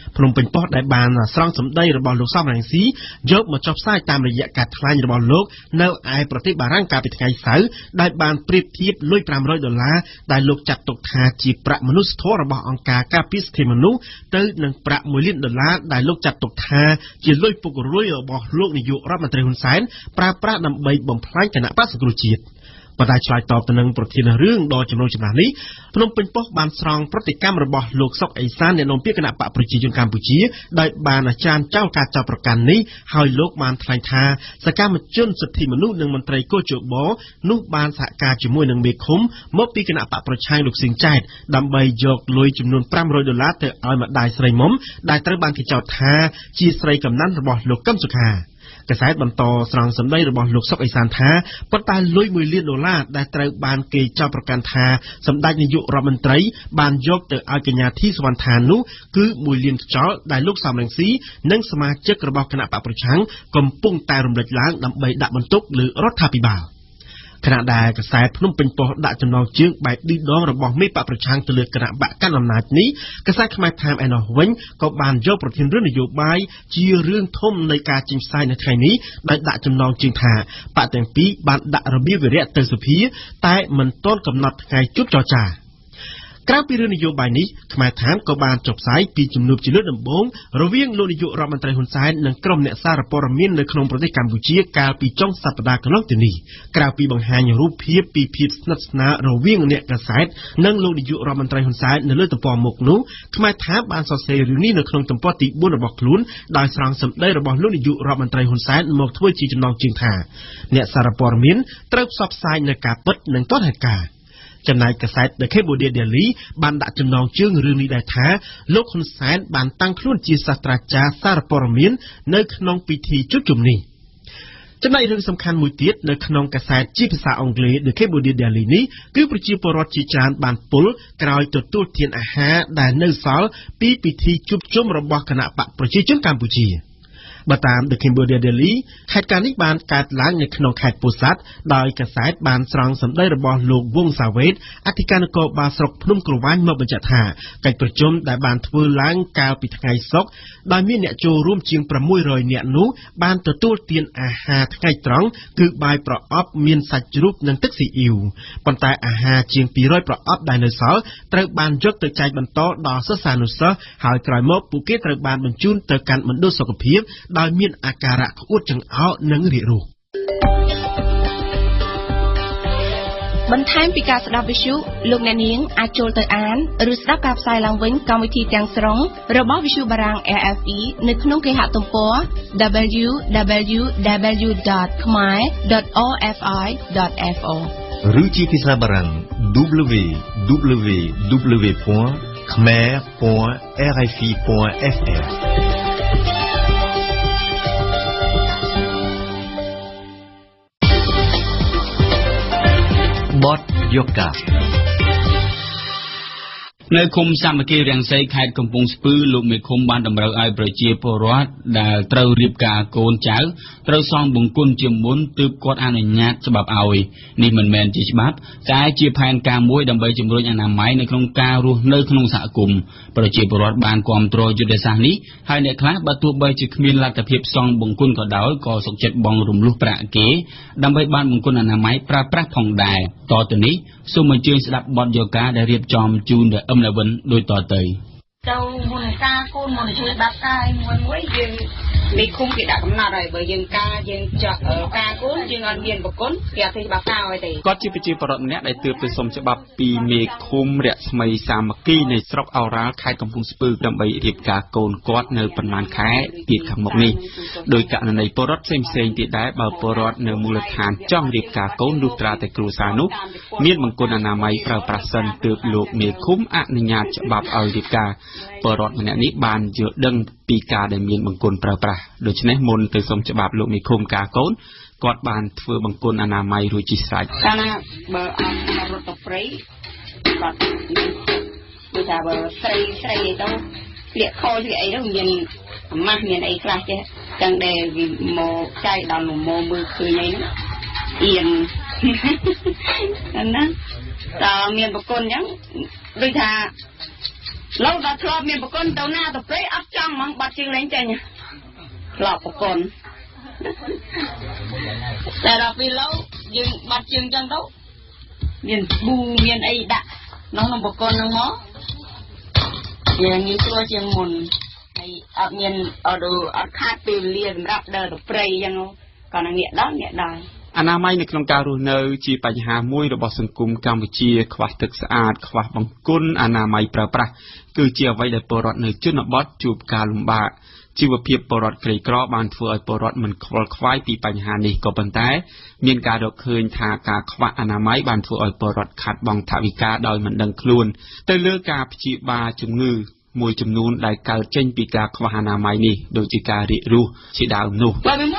Speaker 5: ភ្នំពេញប៉ុស្តិ៍ដែលបានស្រង់សម្ដីរបស់លោកសំរងស៊ីយកមកចុះផ្សាយតាមរយៈការថ្លែងរបស់លោកនៅឯប្រទេសបារាំងកាលពីថ្ងៃសៅរ៍ដែលបានប្រៀបធៀបលុយ$500ដែលលោកចាត់ទុកថាជាប្រាក់មនុស្សធម៌របស់អង្គការការពារសិទ្ធិមនុស្សទៅនឹងប្រាក់$1 លានដែលលោកចាត់ទុកថាជាលុយពុករលួយរបស់លោកនាយករដ្ឋមន្ត្រីហ៊ុនសែនប្រើប្រាស់ដើម្បីបំផ្លាញគណៈបក្សសង្គ្រោះជាតិប៉ុន្តែឆ្លើយតបទៅនឹងប្រធានរឿងដ៏ចំណូលចំណាស់នេះភ្នំពេញប៉ុស្តិ៍បានស្រង់ប្រតិកម្មរបស់លោកសុកអេសានអ្នកនាំពាក្យគណៈបកប្រជាជនកម្ពុជាដោយបានចានចោលការចោទប្រកាន់នេះហើយលោកបានថ្លែងថាសកម្មជនសិទ្ធិមនុស្សនិងមន្ត្រីកោជបនោះបានសហការជាមួយនឹងមេឃុំមកពីគណៈបកប្រឆាំងលោកសៀងចែតដើម្បីយកលុយចំនួន$500ទៅឲ្យម្ដាយស្រីមុំដែលត្រូវបានគេចោទថាជាស្រីកំណាន់របស់លោកកឹមសុខាកសែតបន្តស្រង់សម្ដីរបស់លោកសុកអេសានថាប៉ុន្តែលុយ$1 លានដែលត្រូវបានគេចោទប្រកាន់ថាសម្ដេចនាយករដ្ឋមន្ត្រីបានយកទៅឲ្យកញ្ញាធីសុវណ្ណថានោះគឺ$1 លានខ្ចោលដែលលោកសំរងស៊ីនិងសមាជិករបស់គណៈបកប្រឆាំងកំពុងតែរំលេចឡើងដើម្បីដាក់បន្ទុកលើរដ្ឋាភិបាលខណៈដែលកសែតភ្នំពេញប៉ុស្តិ៍ដាក់ចំណងជើងបែបឌីដងរបស់មេបកប្រឆាំងទៅលើគណៈបកកាន់អំណាចនេះកសែតខ្មែរថាមឯណោះវិញក៏បានយកប្រធានរឿងនយោបាយជារឿងធំនៃការចេញផ្សាយនៅថ្ងៃនេះដោយដាក់ចំណងជើងថាបកទាំងពីរបានដាក់របៀបវិរៈទៅសភាតែមិនទាន់កំណត់ថ្ងៃជួបចរចាក្រៅពីរឿងនយោបាយនេះខ្មែរថាមក៏បានចុះផ្សាយពីជំនួបជាលើកដំបូងរវាងលោកនាយករដ្ឋមន្ត្រីហ៊ុនសែននិងក្រុមអ្នកសារព័ត៌មាននៅក្នុងប្រទេសកម្ពុជាកាលពីចុងសប្តាហ៍កន្លងទៅនេះក្រៅពីបង្ហាញរូបភាពពីភាពស្និទ្ធស្នាលរវាងអ្នកកសែតនិងលោកនាយករដ្ឋមន្ត្រីហ៊ុនសែននៅលើទំព័រមុខនោះខ្មែរថាមបានសរសេររឿងនេះនៅក្នុងទំព័រទី4របស់ខ្លួនដោយស្រង់សម្ដីរបស់លោកនាយករដ្ឋមន្ត្រីហ៊ុនសែនមកធ្វើជាចំណងជើងថាអ្នកសារព័ត៌មានត្រូវផ្សព្វផ្សាយនៅការពិតនិងទាន់ហេតុការណ៍ចំណែកកសែត The Cambodia Daily បានដាក់ចំណងជើងរឿងនេះដែរថាលោកហ៊ុនសែនបានតាំងខ្លួនជាសាស្ត្រាចារ្យសារព័ត៌មាននៅក្នុងពិធីជួបជុំនេះចំណែករឿងសំខាន់មួយទៀតនៅក្នុងកាសែតជាភាសាអង់គ្លេស The Cambodia Daily នេះគឺប្រជាពលរដ្ឋជាច្រើនបានពុលក្រោយទទួលទានអាហារដែលនៅសល់ពីពិធីជួបជុំរបស់គណៈបកប្រជាជនកម្ពុជាបើតាម The Cambodia Daily ហេតុការណ៍នេះបានកើតឡើងនៅក្នុងខេត្តពោធិ៍សាត់ដោយកសែតបានស្រង់សម្ដីរបស់លោកវង្សសាវ៉េតអធិការនគរបាលស្រុកភ្នំក្រវាញមកបញ្ជាក់ថាកិច្ចប្រជុំដែលបានធ្វើឡើងកាលពីថ្ងៃសុក្រដោយមានអ្នកចូលរួមជាង600នាក់នោះបានទទួលទានអាហារថ្ងៃត្រង់គឺបាយប្រអប់មានសាច់ជ្រូកនិងទឹកស៊ីអ៊ីវប៉ុន្តែអាហារជាង200ប្រអប់ដែលនៅសល់ត្រូវបានយកទៅចែកបន្តដល់សិស្សានុសិស្សហើយក្រោយមកពួកគេត្រូវបានបញ្ជូនទៅកាន់មណ្ឌលសុខភាពដោយមានអាការៈក្អួតចង្អោរនិងរាគរូស
Speaker 2: បន្ថែមពីការស្ដាប់វិទ្យុលោកអ្នកនាងអាចចូលទៅអានឬស្ដាប់ការផ្សាយឡើងវិញកម្មវិធីទាំងស្រុងរបស់វិទ្យុបារាំង RFI នៅក្នុងគេហទំព័រ www.khmer.rfi.fr
Speaker 9: ឬជាភាសាបារាំង www.khmer.rfi.frบอดโยกา
Speaker 1: នៅឃុំសាមគ្គីរាំងសីខេត្តកំពង់ស្ពឺលោកមេឃុំបានតម្រូវឲ្យប្រជាពលរដ្ឋដែលត្រូវរៀបការកូនចៅត្រូវសងបង្គន់ជាមុនទើបគាត់អនុញ្ញាតច្បាប់ឲ្យនេះមិនមែនជាច្បាប់តែជាផែនការមួយដើម្បីជំរុញអនាម័យនៅក្នុងការរស់នៅក្នុងសហគមន៍ប្រជាពលរដ្ឋបានគាំទ្រយុទ្ធសាស្ត្រនេះហើយអ្នកខ្លះបើទោះបីជាគ្មានលទ្ធភាពសងបង្គន់ក៏ដោយក៏សុខចិត្តបង់រំលោះប្រាក់គេដើម្បីបានបង្គន់អនាម័យប្រើប្រាស់ផងដែរតទៅនេះសូមអញ្ជើញស្ដាប់បទយោការដែលរៀបចំជូនដល់នៅវិញដូចតទៅ
Speaker 11: ចូលមុនការគូនមុនជួយបាត់កាយមួយយើងមេឃុំគេដាក់កំណត់ហើយបើយើងចាក់ការគូនយើងអត់មានប្រគុណគេអត់ទេច្បាប់ការឲ្យទេ
Speaker 1: គាត់ជាប្រជាពលរដ្ឋម្នាក់ដែលទើបទៅសុំច្បាប់ពីមេឃុំរស្មីសាមគ្គីនៃស្រុកអូរ៉ាល់ខេត្តកំពង់ស្ពឺដើម្បីរៀបការកូនគាត់នៅប៉ុន្មានខែទៀតខាងមុខនេះដោយករណីពលរដ្ឋផ្សេងៗទៀតដែរបើពលរដ្ឋនៅមូលដ្ឋានចង់រៀបការកូនលុះត្រាតែគ្រួសារនោះមានបង្គន់អនាម័យប្រើប្រាស់សិនទើបលោកមេឃុំអនុញ្ញាតច្បាប់ឲ្យរៀបការពលរដ្ឋម្នាក់នេះបានយល់ដឹងពីការដែលមានបង្គន់ប្រើប្រាស់ដូច្នេះមុនទៅសុំច្បាប់លោកមេឃុំការកូនគាត់បានធ្វើបង្គន់អនាម័យរួចជាស្រេច
Speaker 11: កាលណាបើអត់រត់ទៅព្រៃគាត់ដូចថាបើស្រីអីទៅលាកខោវាអីទៅមានអាម៉ាស់មានអីខ្លះចេះចឹងដែលវាមកចៃដល់មកមើលឃើញអីហ្នឹងអៀនណាតើមានបង្គន់អញ្ចឹងដូចថា lâu đã thọ miền bắc con tàu na tàu prey áp trong mang bát chừng lấy chạy nhỉ lọ bắc conแต่เราไปlâu dừng bát chừng trong đâu miền bu miền ấy đã nó là bắc con nó ngó giờ như tôi chừng mồn hay ở miền ở đồ ở khát từ liền rap đời tàu prey chẳng không còn là nghĩa đó
Speaker 1: អនាម័យនៅក្នុងការរស់នៅជាបញ្ហាមួយរបស់សង្គមកម្ពុជាខ្វះទឹកស្អាតខ្វះបង្គន់អនាម័យប្រើប្រាស់គឺជាអ្វីដែលពលរដ្ឋនៅជនបទជួបការលំបាកជីវភាពពលរដ្ឋក្រីក្របានធ្វើឲ្យពលរដ្ឋមិនខ្វល់ខ្វាយពីបញ្ហានេះក៏ប៉ុន្តែមានការរកឃើញថាការខ្វះអនាម័យបានធ្វើឲ្យពលរដ្ឋខាត់បង់ថវិកាដោយមិនដឹងខ្លួនទៅលើការព្យាបាលជំងឺមួយចំនួនដែលកើតចេញពីការខ្វះអនាម័យនេះដូចជាការរាករូសជាដើមនោះ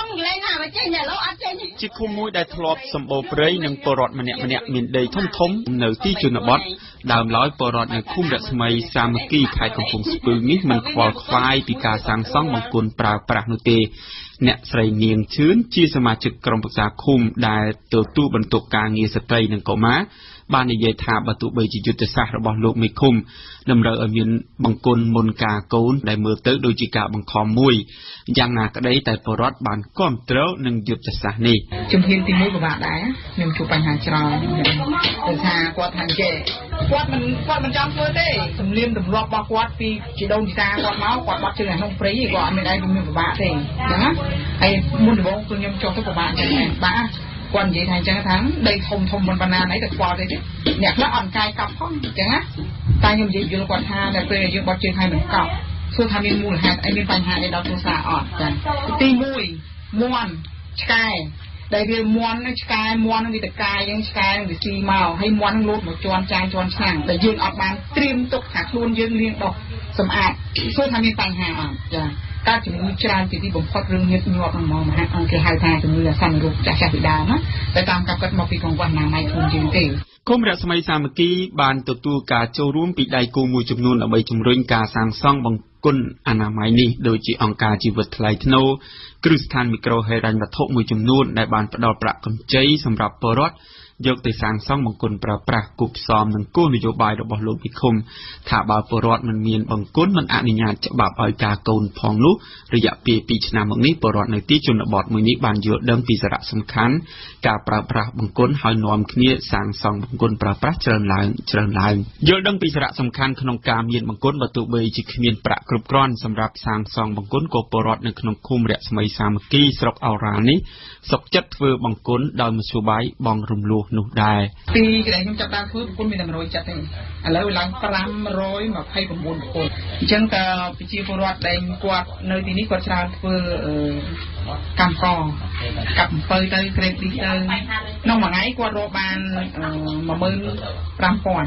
Speaker 1: ជាឃុំមួយដែលធ្លាប់សម្បូរព្រៃនិងពលរដ្ឋម្នាក់មានដីធំនៅទីជនបទដើមឡើយពលរដ្ឋនៅឃុំរស្មីសាមគ្គីខេត្តកំពង់ស្ពឺនេះមិនខ្វល់ខ្វាយពីការសាងសង់បង្គន់ប្រើប្រាស់នោះទេអ្នកស្រីនាងឈឿនជាសមាជិកក្រុមប្រឹក្សាឃុំដែលទទួលបន្ទុកការងារស្ត្រីនិងកុមារបាននិយាយថាបើទោះបីជាយុទ្ធសាស្ត្ររបស់លោកមេឃុំតម្រូវឲ្យមានបង្គន់មុនការកូនដែលមើលទៅដូចជាការបង្ខំមួយយ៉ាងណាក្តីតែពលរដ្ឋបានគ្រប់គ្រងនឹងយុទ្ធសាស្ត្រនេះ
Speaker 12: ជំហានទី1ពិបាកដែរខ្ញុំជួបបញ្ហាច្រើនគឺថាគាត់ថាចេះគាត់មិនចង់ធ្វើទេសំលៀមទម្លាប់របស់គាត់ពីជីដូនជីតាគាត់មកគាត់បាត់ជើងនៅក្នុងព្រៃគាត់អត់មានឯងមានពិបាកទេអញ្ចឹងណាហើយមុនដំបូងគឺខ្ញុំចង់ទៅពិបាកចឹងដែរបាទគាត់និយាយថាអញ្ចឹងថាដីធំមិនបណ្ណាណីទៅខ្វល់ទេអ្នកខ្លះអត់កាយកាប់ផងអញ្ចឹងណាតែខ្ញុំនិយាយយល់គាត់ថាតែពេលយើងបាត់ជើងហើយមិនកប់សួរថាមានមូលហេតុអីមានបញ្ហាអីដល់គ្រួសារអត់ចាទី1មាន់ឆ្កែដែលវាមាន់ឆ្កែមាន់វាតកាយយើងឆ្កែវាស៊ីមកហើយមាន់លោតមកជន់ចានជន់ឆ្នាំងតែយើងអត់បានត្រៀមទុកថាខ្លួនយើងលាងដុសសម្អាតសួរថាមានបញ្ហាអត់ចាការជំងឺច្រើនជាទីបំផុតរឿងញឹកញាប់មកមហាអង្គគេហៅថាជំងឺអាសន្នរោគចាស់ពីដើមណាតែតាមការកាត់មកពីកង្វះអនាម័យខ្លួនយើងទេ
Speaker 1: គុំរស្មីសាមគ្គីបានទទួលការចូលរួមពីដៃគូមួយចំនួនដើម្បីជំរុញការសាងសង់បង្គន់អនាម័យនេះដូចជាអង្គការជីវិតថ្លៃថ្នូរគ្រឹះស្ថានមីក្រូហិរញ្ញវត្ថុមួយចំនួនដែលបានផ្ដល់ប្រាក់កម្ចីសម្រាប់ពលរដ្ឋយកទៅសាងសង់បង្គន់ប្រើប្រាស់គូផ្សំនឹងគោលនយោបាយរបស់លោកវិឃុំថាបើពលរដ្ឋមិនមានបង្គន់មិនអនុញ្ញាតច្បាប់ឲ្យការកូនផងនោះរយៈពេល2ឆ្នាំមកនេះពលរដ្ឋនៅទីជនបទមួយនេះបានយល់ដឹងពីសារៈសំខាន់ការប្រើប្រាស់បង្គន់ហើយនាំគ្នាសាងសង់បង្គន់ប្រើប្រាស់ច្រើនឡើងយល់ដឹងពីសារៈសំខាន់ក្នុងការមានបង្គន់បើទោះបីជាគ្មានប្រាក់គ្រប់គ្រាន់សម្រាប់សាងសង់បង្គន់ក៏ពលរដ្ឋនៅក្នុងឃុំរស្មីសាមគ្គីស្រុកអូរ៉ាល់នេះសុខចិត្តធ្វើបង្គន់ដោយមធ្យោបាយបងរំលោះនោះដែរ
Speaker 12: ពីកន្លែងខ្ញុំចាប់ដើមធ្វើបង្គន់មានតែ170ទេឥឡូវឡើង529បង្គន់អញ្ចឹងតើប្រជាពលរដ្ឋដែលគាត់នៅទីនេះគាត់ច្រើនធ្វើកម្មកកាប់អំពៅទៅក្រេតឌីទៅក្នុងមួយថ្ងៃគាត់រកបាន15000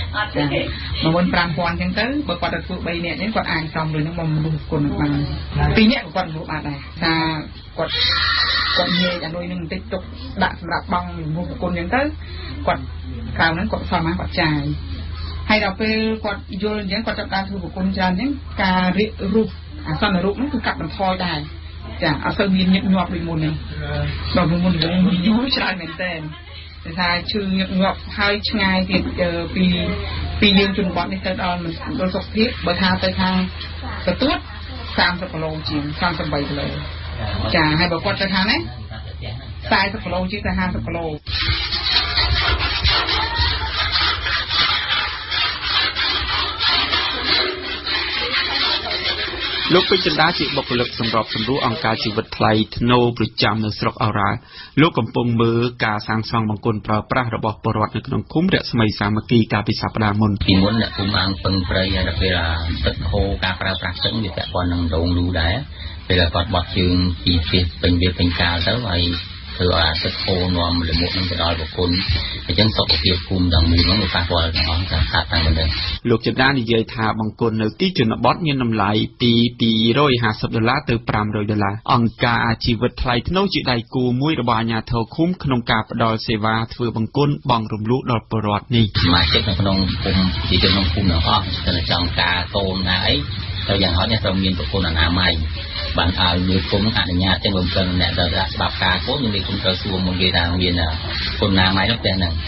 Speaker 12: 15000អញ្ចឹងទៅបើគាត់ទៅធ្វើ3នាក់នេះគាត់អាចសំលុយនឹងមកមនុស្សគុណបាន2នាក់គាត់រកបានដែរថាគាត់និយាយអានុយនឹងបន្តិចទុកដាក់សម្រាប់បងមុខគុណអញ្ចឹងទៅគាត់ក្រៅហ្នឹងគាត់សមមកគាត់ចាយហើយដល់ពេលគាត់យល់អញ្ចឹងគាត់ចាប់ដើមធ្វើប្រគុណច្រើនអញ្ចឹងការរៀបរូបអាសន្នរូបហ្នឹងគឺកាត់បន្ថយដែរចាអត់ទៅមានញឹកញាប់ដូចមុនទេដល់មុនយូរច្រើនមែនតើតែថាឈឺញឹកញាប់ហើយឆ្ងាយទៀតពីយើងជនបទនេះទៅដល់សុខភាពបើថាទៅខាងកទួត30គីឡូជាង33គីឡូចាហើយបើគាត់ទៅខាងនេះ40គីឡូជាងទៅ50គីឡូ
Speaker 1: លោកពេជ្រចិន្តាជាបុគ្គលិកសម្របសម្រួលអង្គការជីវិតថ្លៃថ្នូរប្រចាំនៅស្រុកអូរ៉ាល់លោកកំពុងមើលការសាងសង់បង្គន់ប្រើប្រាស់របស់ពលរដ្ឋនៅក្នុងឃុំរស្មីសាមគ្គីកាលពីសប្តាហ៍មុន
Speaker 13: ពីមុនអ្នកភូមិអង្គពឹងព្រៃហើយដល់ពេលទឹកហូរការប្រើប្រាស់ទឹកវាពាក់ព័ន្ធនឹងដងលូដែរពេលគាត់បោះជើងពីពេញកាលទៅហើយធ្វើឲ្យទឹកហូរនាំលមុខនឹងទៅដល់បង្គន់អញ្ចឹងសុខភាពភូមិទាំងមូលហ្នឹងវាប៉ះពាល់ទាំងអស់ការខាតតាំងប៉ុណ្ណឹង
Speaker 1: លោកចិន្តានិយាយថាបង្គន់នៅទីជនបទមានតម្លៃពី$250ទៅ$500អង្គការជីវិតថ្លៃថ្នូរជាដៃគូមួយរបស់អាជ្ញាធរឃុំក្នុងការផ្ដល់សេវាធ្វើបង្គន់បងរំលោះដល់ពលរដ្ឋនេះ
Speaker 13: សមាជិកនៅក្នុងភូមិជាជនក្នុងភូមិទាំងអស់តែចង់ការកូនណាអីទៅយ៉ាងហោចត្រូវមានប្រព័ន្ធអនាម័យបានឲ្យមួយគុំអនុញ្ញាតទាំងបំពេញអ្នកដែលស្ដាប់ការកូនយើងនេះគុំត្រូវសួរមកគេថាមានគុណអនាម័យនោះផ្ទះហ្នឹង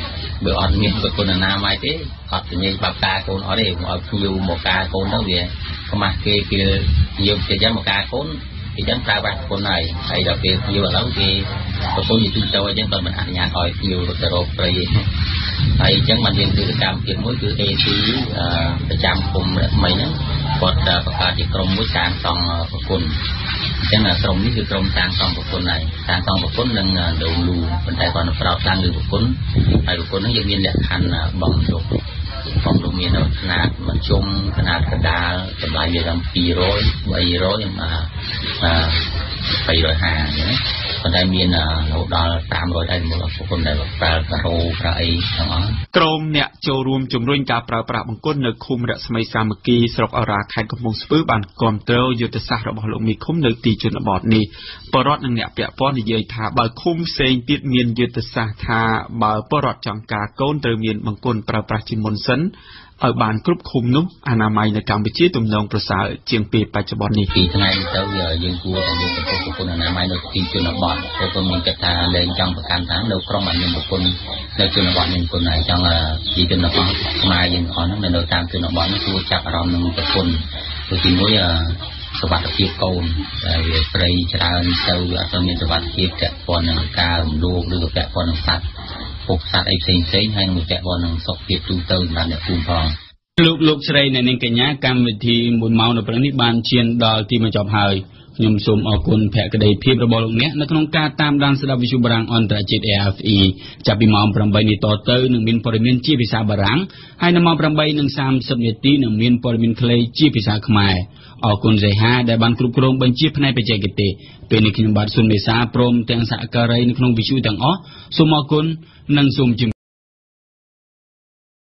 Speaker 13: bữa ăn miếng bữa con là mai thế họ tự nhiên bắp cà con ở đây họ nhiều một cà con đó vậy không mà kia nhiều chỉ dám một cà con thì dám ta bạc con này hay là kia nhiều lắm kia con gì tôi cho chứ còn mình ăn nhà hỏi nhiều rồi rồi hay chẳng mình hiện từ cam kia mỗi cứ e tí trăm cùng mấy nữa còn cả chỉ cầm mỗi sáng xong con chẳng là cầm cái cầm sáng xong của con này sáng xong của con nâng đầu lù bên tay còn vào sang người của con hay của con nó dựng viên lệ hành bằng đồ miền ở nát mà chung nát cả đá tầm lại về làm 200 mà 700 hàng nhé còn đây miền hậu đó 300 đây mộtคนได้ปลาโรปลาไอทั้งนั้นกรมเนี่ยโจรวมจุ่มรุ่งการปราบปรามบังก้นในคุมรัศมีสามัคคีสระอาราคายกำมงสปื้บานกอมเตลยุทธศาสตร์ระบบลงมีคุ้มในตีจุนบอดนี้ปรอดนั่งเนี่ยเปียป้อนเยยธาบาคุ้มเซงติดเมียนยุทธศาสตร์ธาบาปรอดจังกาโกนเตอเมียนบังก้นปราบปรามจิมมนสันở bàn cướp khung nútอนามัยในการไปชี้ตุ่มนองประสาเจียงปีปัจจุบันนี้ปีทั้งไงเจ้ายังกลัวแต่ยังเป็นคนอนามัยในที่จุนบอดเราก็มีกระทาเล่นจังประการทั้งเราครองมันยังบุคคลในจุนบอดยังคนไหนจังที่จุนบอดมายังอ่อนในเราตามจุนบอดนั่นคือจับเราหนึ่งบุคคลตัวที่มุ้ยสวัสดิ์เกียรติโกนไปชราเจ้าอยู่ตอนนี้สวัสดิ์เกียรติแกะปอนหนึ่งกาลูกหรือแกะปอนหนึ่งสัตว์ปกสัตว์ไอ้เซ็งให้หนึ่งแกะปอนหนึ่งศพเกียรติตูเติมนั่นเนี่ยภูมิพองลูกชายในนิงกัญญากรรมวิธีบุญเมาในประนิบานเชียนดอลที่มาจอบหายยมสมอกุลแผกระไดเพียบระบลงเนี้ยนักนงการตามดันสดับวิชุบรังอันตรจิต RFI จับปีมอมประใบในต่อเตอร์หนึ่งมินปริมินจีพิษาบรังให้นำมาประใบหนึ่ง30 นาทีหนึ่งมินปริมินเคลจีพิษาขมายอกุลใจหาได้บันกรุบกรองบัญชีภายในไปแจกเตเป็นในขนมบัตรสุนเมษาพรมแตงสะการในขนมวิชุต่างสมอกุลนั่งสมจิม